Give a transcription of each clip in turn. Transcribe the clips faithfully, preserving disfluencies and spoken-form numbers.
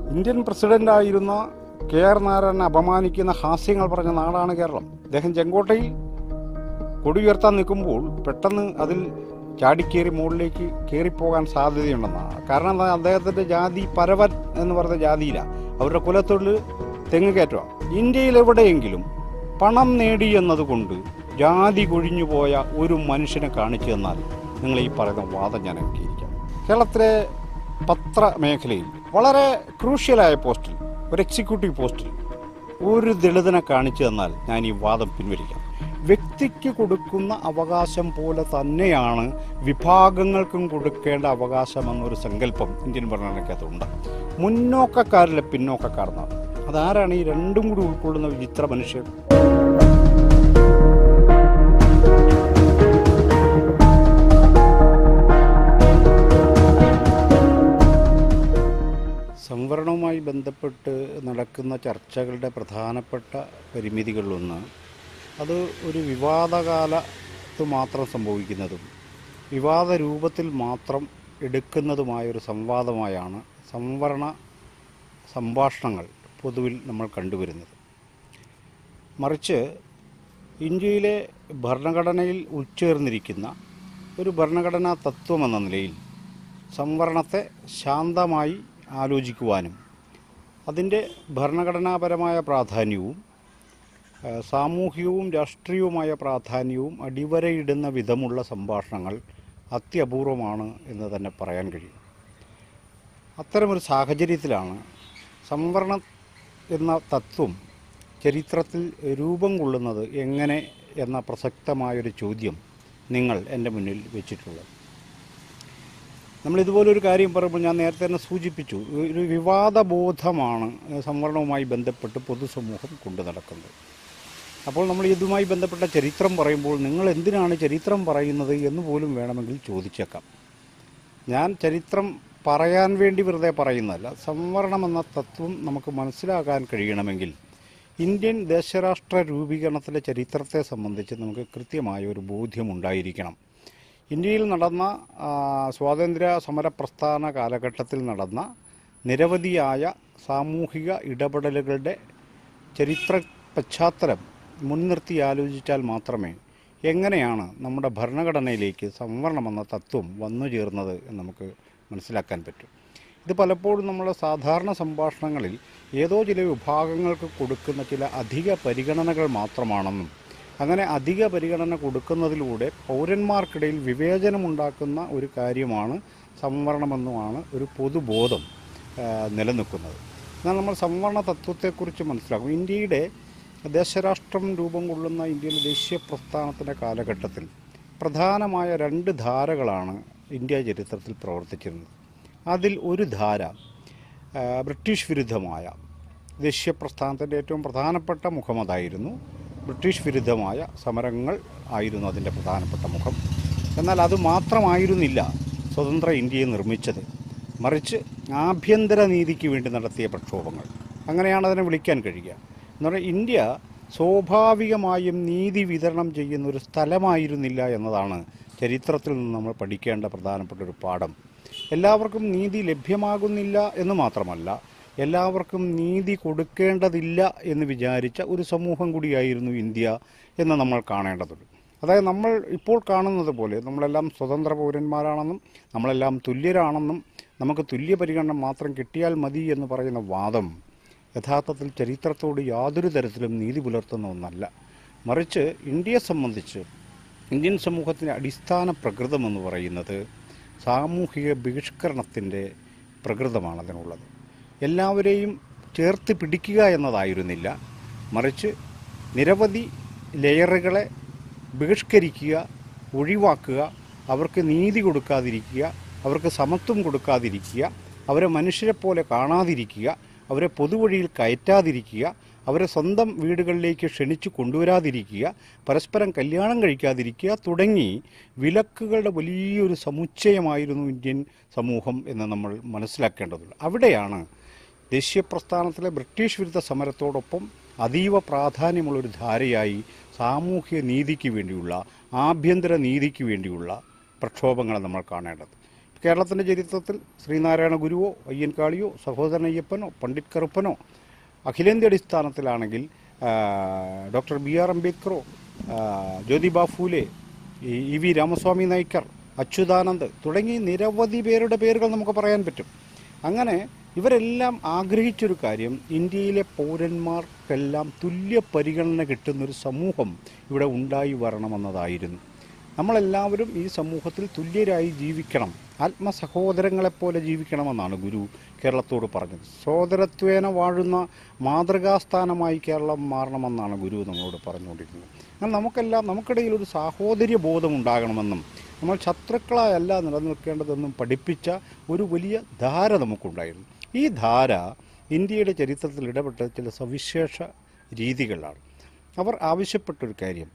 Indian പ്രസിഡന്റായിരുന്ന K R നാരായണനെ അപമാനിക്കുന്ന ഹാസ്യങ്ങൾ പറഞ്ഞ നാടാണ് കേരളം. അദ്ദേഹം ചെങ്കോട്ടയിൽ കൊടി ഉയർത്താൻ നിൽക്കുമ്പോൾ പെട്ടെന്ന് അതിൽ ചാടിക്കേറി മുകളിലേക്ക് കയറിപ്പോകാൻ സാധ്യതയുണ്ടെന്നാണ്. കാരണം എന്താ, അദ്ദേഹത്തിൻ്റെ ജാതി പരവൻ എന്ന് പറഞ്ഞ ജാതിയിലാണ്. അവരുടെ കുലത്തൊഴിൽ തെങ്ങ് കയറ്റമാണ്. ഇന്ത്യയിൽ എവിടെയെങ്കിലും പണം നേടി എന്നതുകൊണ്ട് ജാതി കൊഴിഞ്ഞുപോയ ഒരു മനുഷ്യനെ കാണിച്ചു തന്നാൽ നിങ്ങൾ ഈ പറയുന്ന വാദം ഞാൻ അംഗീകരിക്കാം. കേരളത്തിലെ പത്രമേഖലയിൽ വളരെ ക്രൂഷ്യലായ പോസ്റ്റിൽ, ഒരു എക്സിക്യൂട്ടീവ് പോസ്റ്റിൽ ഒരു ദളിതനെ കാണിച്ചു തന്നാൽ ഞാൻ ഈ വാദം പിൻവലിക്കാം. വ്യക്തിക്ക് കൊടുക്കുന്ന അവകാശം പോലെ തന്നെയാണ് വിഭാഗങ്ങൾക്കും കൊടുക്കേണ്ട അവകാശം എന്നൊരു സങ്കല്പം ഇന്ത്യൻ ഭരണഘടനയ്ക്കകത്തുണ്ട്. മുന്നോക്കക്കാരിലെ പിന്നോക്കക്കാർ എന്നാണ്. അതാരാണ് ഈ രണ്ടും കൂടി ഉൾക്കൊള്ളുന്ന വിചിത്ര മനുഷ്യർ? സംവരണവുമായി ബന്ധപ്പെട്ട് നടക്കുന്ന ചർച്ചകളുടെ പ്രധാനപ്പെട്ട പരിമിതികളിലൊന്ന് അത് ഒരു വിവാദകാലത്ത് മാത്രം സംഭവിക്കുന്നതും വിവാദ രൂപത്തിൽ മാത്രം എടുക്കുന്നതുമായൊരു സംവാദമായാണ് സംവരണ സംഭാഷണങ്ങൾ പൊതുവിൽ നമ്മൾ കണ്ടുവരുന്നത്. മറിച്ച് ഇന്ത്യയിലെ ഭരണഘടനയിൽ ഉൾച്ചേർന്നിരിക്കുന്ന ഒരു ഭരണഘടനാ തത്വമെന്ന നിലയിൽ സംവരണത്തെ ശാന്തമായി ആലോചിക്കുവാനും അതിൻ്റെ ഭരണഘടനാപരമായ പ്രാധാന്യവും സാമൂഹികവും രാഷ്ട്രീയവുമായ പ്രാധാന്യവും അടിവരയിടുന്ന വിധമുള്ള സംഭാഷണങ്ങൾ അത്യപൂർവമാണ് എന്ന് തന്നെ പറയാൻ കഴിയും. അത്തരമൊരു സാഹചര്യത്തിലാണ് സംവരണം എന്ന തത്വം ചരിത്രത്തിൽ രൂപം കൊള്ളുന്നത് എങ്ങനെ എന്ന പ്രസക്തമായൊരു ചോദ്യം നിങ്ങൾ എൻ്റെ മുന്നിൽ വെച്ചിട്ടുള്ളത്. നമ്മളിതുപോലൊരു കാര്യം പറയുമ്പോൾ ഞാൻ നേരത്തെ തന്നെ സൂചിപ്പിച്ചു, ഒരു വിവാദബോധമാണ് സംവരണവുമായി ബന്ധപ്പെട്ട് പൊതുസമൂഹം കൊണ്ടു നടക്കുന്നത്. അപ്പോൾ നമ്മൾ ഇതുമായി ബന്ധപ്പെട്ട ചരിത്രം പറയുമ്പോൾ നിങ്ങൾ എന്തിനാണ് ചരിത്രം പറയുന്നത് എന്ന് പോലും വേണമെങ്കിൽ ചോദിച്ചേക്കാം. ഞാൻ ചരിത്രം പറയാൻ വേണ്ടി വെറുതെ പറയുന്നതല്ല. സംവരണം എന്ന തത്വം നമുക്ക് മനസ്സിലാക്കാൻ കഴിയണമെങ്കിൽ ഇന്ത്യൻ ദേശരാഷ്ട്ര രൂപീകരണത്തിലെ ചരിത്രത്തെ സംബന്ധിച്ച് നമുക്ക് കൃത്യമായ ഒരു ബോധ്യമുണ്ടായിരിക്കണം. ഇന്ത്യയിൽ നടന്ന സ്വാതന്ത്ര്യ സമര പ്രസ്ഥാന കാലഘട്ടത്തിൽ നടന്ന നിരവധിയായ സാമൂഹിക ഇടപെടലുകളുടെ ചരിത്ര പശ്ചാത്തലം മുൻനിർത്തി ആലോചിച്ചാൽ മാത്രമേ എങ്ങനെയാണ് നമ്മുടെ ഭരണഘടനയിലേക്ക് സംവരണമെന്ന തത്വം വന്നു ചേർന്നത് എന്ന് നമുക്ക് മനസ്സിലാക്കാൻ പറ്റും. ഇത് പലപ്പോഴും നമ്മുടെ സാധാരണ സംഭാഷണങ്ങളിൽ ഏതോ ചില വിഭാഗങ്ങൾക്ക് കൊടുക്കുന്ന ചില അധിക പരിഗണനകൾ മാത്രമാണെന്നും അങ്ങനെ അധിക പരിഗണന കൊടുക്കുന്നതിലൂടെ പൗരന്മാർക്കിടയിൽ വിവേചനമുണ്ടാക്കുന്ന ഒരു കാര്യമാണ് സംവരണമെന്നുമാണ് ഒരു പൊതുബോധം നിലനിൽക്കുന്നത്. എന്നാൽ നമ്മൾ സംവരണ തത്വത്തെക്കുറിച്ച് മനസ്സിലാക്കും. ഇന്ത്യയുടെ ദേശരാഷ്ട്രം രൂപം കൊള്ളുന്ന ഇന്ത്യയിലെ ദേശീയ പ്രസ്ഥാനത്തിൻ്റെ കാലഘട്ടത്തിൽ പ്രധാനമായ രണ്ട് ധാരകളാണ് ഇന്ത്യ ചരിത്രത്തിൽ പ്രവർത്തിച്ചിരുന്നത്. അതിൽ ഒരു ധാര ബ്രിട്ടീഷ് വിരുദ്ധമായ ദേശീയ പ്രസ്ഥാനത്തിൻ്റെ ഏറ്റവും പ്രധാനപ്പെട്ട മുഖമതായിരുന്നു. ബ്രിട്ടീഷ് വിരുദ്ധമായ സമരങ്ങൾ ആയിരുന്നു അതിൻ്റെ പ്രധാനപ്പെട്ട മുഖം. എന്നാൽ അത് മാത്രമായിരുന്നില്ല സ്വതന്ത്ര ഇന്ത്യയെ നിർമ്മിച്ചത്, മറിച്ച് ആഭ്യന്തര നീതിക്ക് വേണ്ടി നടത്തിയ പ്രക്ഷോഭങ്ങൾ, അങ്ങനെയാണ് അതിനെ വിളിക്കാൻ കഴിയുക. എന്ന് പറഞ്ഞാൽ ഇന്ത്യ സ്വാഭാവികമായും നീതി വിതരണം ചെയ്യുന്ന ഒരു സ്ഥലമായിരുന്നില്ല എന്നതാണ് ചരിത്രത്തിൽ നിന്ന് നമ്മൾ പഠിക്കേണ്ട പ്രധാനപ്പെട്ട ഒരു പാഠം. എല്ലാവർക്കും നീതി ലഭ്യമാകുന്നില്ല എന്ന് മാത്രമല്ല, എല്ലാവർക്കും നീതി കൊടുക്കേണ്ടതില്ല എന്ന് വിചാരിച്ച ഒരു സമൂഹം കൂടിയായിരുന്നു ഇന്ത്യ എന്ന് നമ്മൾ കാണേണ്ടതുണ്ട്. അതായത് നമ്മൾ ഇപ്പോൾ കാണുന്നത് പോലെ നമ്മളെല്ലാം സ്വതന്ത്ര പൗരന്മാരാണെന്നും നമ്മളെല്ലാം തുല്യരാണെന്നും നമുക്ക് തുല്യ പരിഗണന മാത്രം കിട്ടിയാൽ മതി എന്ന് പറയുന്ന വാദം യഥാർത്ഥത്തിൽ ചരിത്രത്തോട് യാതൊരു തരത്തിലും നീതി പുലർത്തുന്ന ഒന്നല്ല. മറിച്ച് ഇന്ത്യയെ സംബന്ധിച്ച് ഇന്ത്യൻ സമൂഹത്തിൻ്റെ അടിസ്ഥാന പ്രകൃതമെന്ന് പറയുന്നത് സാമൂഹിക ബഹിഷ്കരണത്തിൻ്റെ പ്രകൃതമാണ് അതിനുള്ളത്. എല്ലാവരെയും ചേർത്ത് പിടിക്കുക എന്നതായിരുന്നില്ല, മറിച്ച് നിരവധി ലെയറുകളെ ബഹിഷ്കരിക്കുക, ഒഴിവാക്കുക, അവർക്ക് നീതി കൊടുക്കാതിരിക്കുക, അവർക്ക് സമത്വം കൊടുക്കാതിരിക്കുക, അവരെ മനുഷ്യരെ പോലെ കാണാതിരിക്കുക, അവരെ പൊതുവഴിയിൽ കയറ്റാതിരിക്കുക, അവരെ സ്വന്തം വീടുകളിലേക്ക് ക്ഷണിച്ചു കൊണ്ടുവരാതിരിക്കുക, പരസ്പരം കല്യാണം കഴിക്കാതിരിക്കുക തുടങ്ങി വിലക്കുകളുടെ വലിയൊരു സമുച്ചയമായിരുന്നു ഇന്ത്യൻ സമൂഹം എന്ന് നമ്മൾ മനസ്സിലാക്കേണ്ടതുണ്ട്. അവിടെയാണ് ദേശീയ പ്രസ്ഥാനത്തിലെ ബ്രിട്ടീഷ് വിരുദ്ധ സമരത്തോടൊപ്പം അതീവ പ്രാധാന്യമുള്ളൊരു ധാരയായി സാമൂഹ്യ നീതിക്ക് വേണ്ടിയുള്ള, ആഭ്യന്തര നീതിക്ക് വേണ്ടിയുള്ള പ്രക്ഷോഭങ്ങളെ നമ്മൾ കാണേണ്ടത്. കേരളത്തിൻ്റെ ചരിത്രത്തിൽ ശ്രീനാരായണ ഗുരുവോ അയ്യൻകാളിയോ സഹോദരൻ അയ്യപ്പനോ പണ്ഡിറ്റ് കറുപ്പനോ, അഖിലേന്ത്യ അടിസ്ഥാനത്തിലാണെങ്കിൽ ഡോക്ടർ ബി ആർ അംബേദ്കറോ, ജ്യോതിബ ഫൂലെ, ഇ വി രാമസ്വാമി നായ്ക്കർ, അച്യുതാനന്ദ് തുടങ്ങി നിരവധി പേരുടെ പേരുകൾ നമുക്ക് പറയാൻ പറ്റും. അങ്ങനെ ഇവരെല്ലാം ആഗ്രഹിച്ചൊരു കാര്യം ഇന്ത്യയിലെ പൗരന്മാർക്കെല്ലാം തുല്യ പരിഗണന കിട്ടുന്നൊരു സമൂഹം ഇവിടെ ഉണ്ടായി വരണമെന്നതായിരുന്നു. നമ്മളെല്ലാവരും ഈ സമൂഹത്തിൽ തുല്യരായി ജീവിക്കണം, ആത്മസഹോദരങ്ങളെപ്പോലെ ജീവിക്കണമെന്നാണ് ഗുരു കേരളത്തോട് പറഞ്ഞത്. സഹോദരത്വേന വാഴുന്ന മാതൃകാസ്ഥാനമായി കേരളം മാറണമെന്നാണ് ഗുരു നമ്മളോട് പറഞ്ഞുകൊണ്ടിരിക്കുന്നത്. എന്നാൽ നമുക്കെല്ലാം നമുക്കിടയിൽ ഒരു സാഹോദര്യ ബോധം ഉണ്ടാകണമെന്നും നമ്മൾ ശത്രുക്കളായല്ല നിലനിൽക്കേണ്ടതെന്നും പഠിപ്പിച്ച ഒരു വലിയ ധാര നമുക്കുണ്ടായിരുന്നു. ഈ ധാര ഇന്ത്യയുടെ ചരിത്രത്തിൽ ഇടപെട്ട ചില സവിശേഷ രീതികളാണ്. അവർ ആവശ്യപ്പെട്ടൊരു കാര്യം,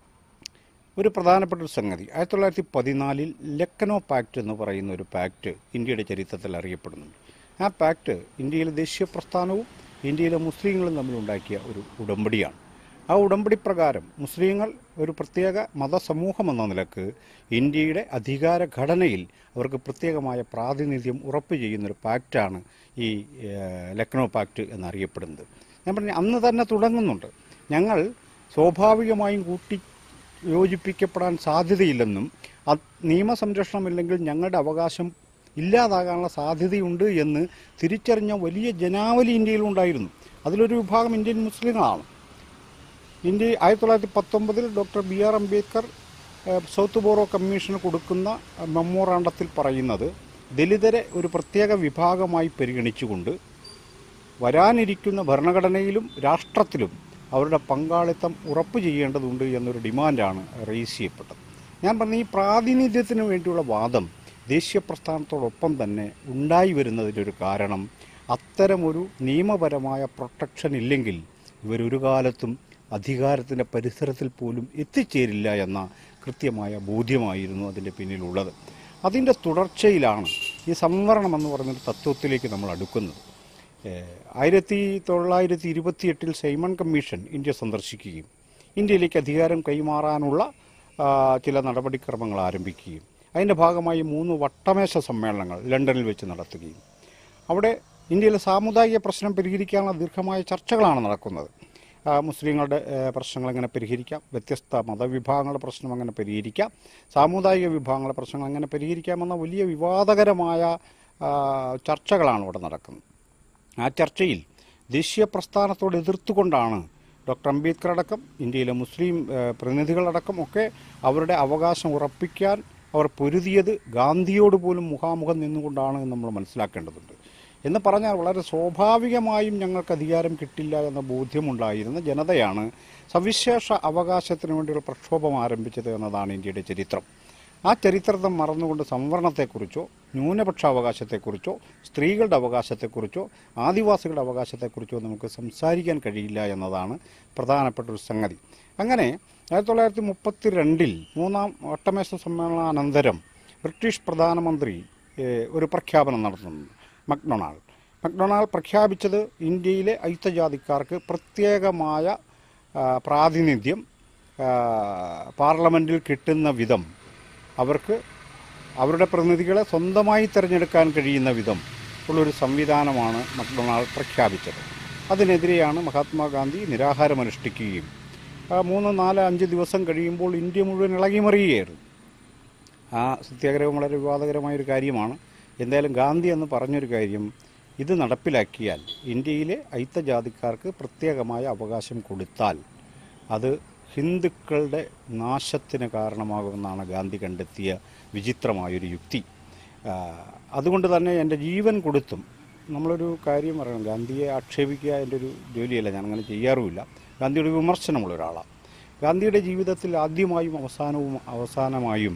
ഒരു പ്രധാനപ്പെട്ട ഒരു സംഗതി, ആയിരത്തി തൊള്ളായിരത്തി പതിനാലിൽ ലക്നോ പാക്ട് എന്ന് പറയുന്ന ഒരു പാക്ട് ഇന്ത്യയുടെ ചരിത്രത്തിൽ അറിയപ്പെടുന്നുണ്ട്. ആ പാക്ട് ഇന്ത്യയിലെ ദേശീയ പ്രസ്ഥാനവും ഇന്ത്യയിലെ മുസ്ലിങ്ങളും തമ്മിലുണ്ടാക്കിയ ഒരു ഉടമ്പടിയാണ്. ആ ഉടമ്പടി പ്രകാരം മുസ്ലിങ്ങൾ ഒരു പ്രത്യേക മതസമൂഹം എന്ന നിലക്ക് ഇന്ത്യയുടെ അധികാര ഘടനയിൽ അവർക്ക് പ്രത്യേകമായ പ്രാതിനിധ്യം ഉറപ്പ് ചെയ്യുന്നൊരു പാക്റ്റാണ് ഈ ലക്നോ പാക്ട് എന്നറിയപ്പെടുന്നത്. ഞാൻ പറഞ്ഞ അന്ന് തന്നെ തുടങ്ങുന്നുണ്ട്, ഞങ്ങൾ സ്വാഭാവികമായും കൂട്ടി യോജിപ്പിക്കപ്പെടാൻ സാധ്യതയില്ലെന്നും നിയമസംരക്ഷണമില്ലെങ്കിൽ ഞങ്ങളുടെ അവകാശം ഇല്ലാതാകാനുള്ള സാധ്യതയുണ്ട് എന്ന് തിരിച്ചറിഞ്ഞ വലിയ ജനാവലി ഇന്ത്യയിലുണ്ടായിരുന്നു. അതിലൊരു വിഭാഗം ഇന്ത്യൻ മുസ്ലിങ്ങളാണ്. ഇന്ത്യ ആയിരത്തി തൊള്ളായിരത്തി പത്തൊമ്പതിൽ doctor B R Ambedkar Southborough കമ്മീഷന് കൊടുക്കുന്ന മെമ്മോറാണ്ടത്തിൽ പറയുന്നത്, ദലിതരെ ഒരു പ്രത്യേക വിഭാഗമായി പരിഗണിച്ചുകൊണ്ട് വരാനിരിക്കുന്ന ഭരണഘടനയിലും രാഷ്ട്രത്തിലും അവരുടെ പങ്കാളിത്തം ഉറപ്പ് ചെയ്യേണ്ടതുണ്ട് എന്നൊരു ഡിമാൻഡാണ് റേസ് ചെയ്യപ്പെട്ടത്. ഞാൻ പറഞ്ഞ ഈ പ്രാതിനിധ്യത്തിന് വേണ്ടിയുള്ള വാദം ദേശീയ പ്രസ്ഥാനത്തോടൊപ്പം തന്നെ ഉണ്ടായി വരുന്നതിൻ്റെ ഒരു കാരണം, അത്തരമൊരു നിയമപരമായ പ്രൊട്ടക്ഷൻ ഇല്ലെങ്കിൽ ഇവരൊരു കാലത്തും അധികാരത്തിൻ്റെ പരിസരത്തിൽ പോലും എത്തിച്ചേരില്ല എന്ന കൃത്യമായ ബോധ്യമായിരുന്നു അതിൻ്റെ പിന്നിലുള്ളത്. അതിൻ്റെ തുടർച്ചയിലാണ് ഈ സംവരണം എന്ന് പറയുന്നൊരു തത്വത്തിലേക്ക് നമ്മൾ അടുക്കുന്നത്. ആയിരത്തി തൊള്ളായിരത്തി ഇരുപത്തിയെട്ടിൽ സൈമൺ കമ്മീഷൻ ഇന്ത്യ സന്ദർശിക്കുകയും ഇന്ത്യയിലേക്ക് അധികാരം കൈമാറാനുള്ള ചില നടപടിക്രമങ്ങൾ ആരംഭിക്കുകയും അതിൻ്റെ ഭാഗമായി മൂന്ന് വട്ടമേശ സമ്മേളനങ്ങൾ ലണ്ടനിൽ വെച്ച് നടത്തുകയും അവിടെ ഇന്ത്യയിലെ സാമുദായിക പ്രശ്നം പരിഹരിക്കാനുള്ള ദീർഘമായ ചർച്ചകളാണ് നടക്കുന്നത്. മുസ്ലിങ്ങളുടെ പ്രശ്നങ്ങൾ എങ്ങനെ പരിഹരിക്കാം, വ്യത്യസ്ത മതവിഭാഗങ്ങളുടെ പ്രശ്നം എങ്ങനെ പരിഹരിക്കാം, സാമുദായിക വിഭാഗങ്ങളുടെ പ്രശ്നങ്ങൾ എങ്ങനെ പരിഹരിക്കാമെന്ന വലിയ വിവാദകരമായ ചർച്ചകളാണ് ഇവിടെ നടക്കുന്നത്. ആ ചർച്ചയിൽ ദേശീയ പ്രസ്ഥാനത്തോട് എതിർത്തുകൊണ്ടാണ് ഡോക്ടർ അംബേദ്കർ അടക്കം ഇന്ത്യയിലെ മുസ്ലിം പ്രതിനിധികളടക്കം ഒക്കെ അവരുടെ അവകാശം ഉറപ്പിക്കാൻ അവർ പൊരുതിയത് ഗാന്ധിയോട് പോലും മുഖാമുഖം നിന്നുകൊണ്ടാണ് എന്ന് നമ്മൾ മനസ്സിലാക്കേണ്ടതുണ്ട്. എന്ന് പറഞ്ഞാൽ വളരെ സ്വാഭാവികമായും ഞങ്ങൾക്ക് അധികാരം കിട്ടില്ല എന്ന ബോധ്യമുണ്ടായിരുന്ന ജനതയാണ് സവിശേഷ അവകാശത്തിന് വേണ്ടിയുള്ള പ്രക്ഷോഭം ആരംഭിച്ചത് എന്നതാണ് ഇന്ത്യയുടെ ചരിത്രം. ആ ചരിത്രത്തെ മറന്നുകൊണ്ട് സംവരണത്തെക്കുറിച്ചോ ന്യൂനപക്ഷ അവകാശത്തെക്കുറിച്ചോ സ്ത്രീകളുടെ അവകാശത്തെക്കുറിച്ചോ ആദിവാസികളുടെ അവകാശത്തെക്കുറിച്ചോ നമുക്ക് സംസാരിക്കാൻ കഴിയില്ല എന്നതാണ് പ്രധാനപ്പെട്ട ഒരു സംഗതി. അങ്ങനെ ആയിരത്തി തൊള്ളായിരത്തി മുപ്പത്തി രണ്ടിൽ മൂന്നാം വട്ടമേശ സമ്മേളനാനന്തരം ബ്രിട്ടീഷ് പ്രധാനമന്ത്രി ഒരു പ്രഖ്യാപനം നടത്തുന്നു. മക്ഡൊണാൾഡ് മക്ഡൊണാൾഡ് പ്രഖ്യാപിച്ചത് ഇന്ത്യയിലെ അയിത്തജാതിക്കാർക്ക് പ്രത്യേകമായ പ്രാതിനിധ്യം പാർലമെൻറ്റിൽ കിട്ടുന്ന വിധം, അവർക്ക് അവരുടെ പ്രതിനിധികളെ സ്വന്തമായി തിരഞ്ഞെടുക്കാൻ കഴിയുന്ന വിധം ഉള്ളൊരു സംവിധാനമാണ് മക്ഡൊണാൾഡ് പ്രഖ്യാപിച്ചത്. അതിനെതിരെയാണ് മഹാത്മാഗാന്ധി നിരാഹാരമനുഷ്ഠിക്കുകയും മൂന്ന് നാല് അഞ്ച് ദിവസം കഴിയുമ്പോൾ ഇന്ത്യ മുഴുവൻ ഇളകിമറിയുകയായിരുന്നു. ആ സത്യാഗ്രഹം വളരെ വിവാദകരമായൊരു കാര്യമാണ്. എന്തായാലും ഗാന്ധി എന്ന് പറഞ്ഞൊരു കാര്യം, ഇത് നടപ്പിലാക്കിയാൽ ഇന്ത്യയിലെ അയിത്തജാതിക്കാർക്ക് പ്രത്യേകമായ അവകാശം കൊടുത്താൽ അത് ഹിന്ദുക്കളുടെ നാശത്തിന് കാരണമാകുമെന്നാണ് ഗാന്ധി കണ്ടെത്തിയ വിചിത്രമായൊരു യുക്തി. അതുകൊണ്ട് തന്നെ എൻ്റെ ജീവൻ കൊടുത്തും, നമ്മളൊരു കാര്യം പറയണം, ഗാന്ധിയെ ആക്ഷേപിക്കുക എൻ്റെ ഒരു ജോലിയല്ല, ഞാൻ അങ്ങനെ ചെയ്യാറുമില്ല. ഗാന്ധിയുടെ വിമർശനമുള്ള ഒരാളാണ്. ഗാന്ധിയുടെ ജീവിതത്തിൽ ആദ്യമായും അവസാനവും അവസാനമായും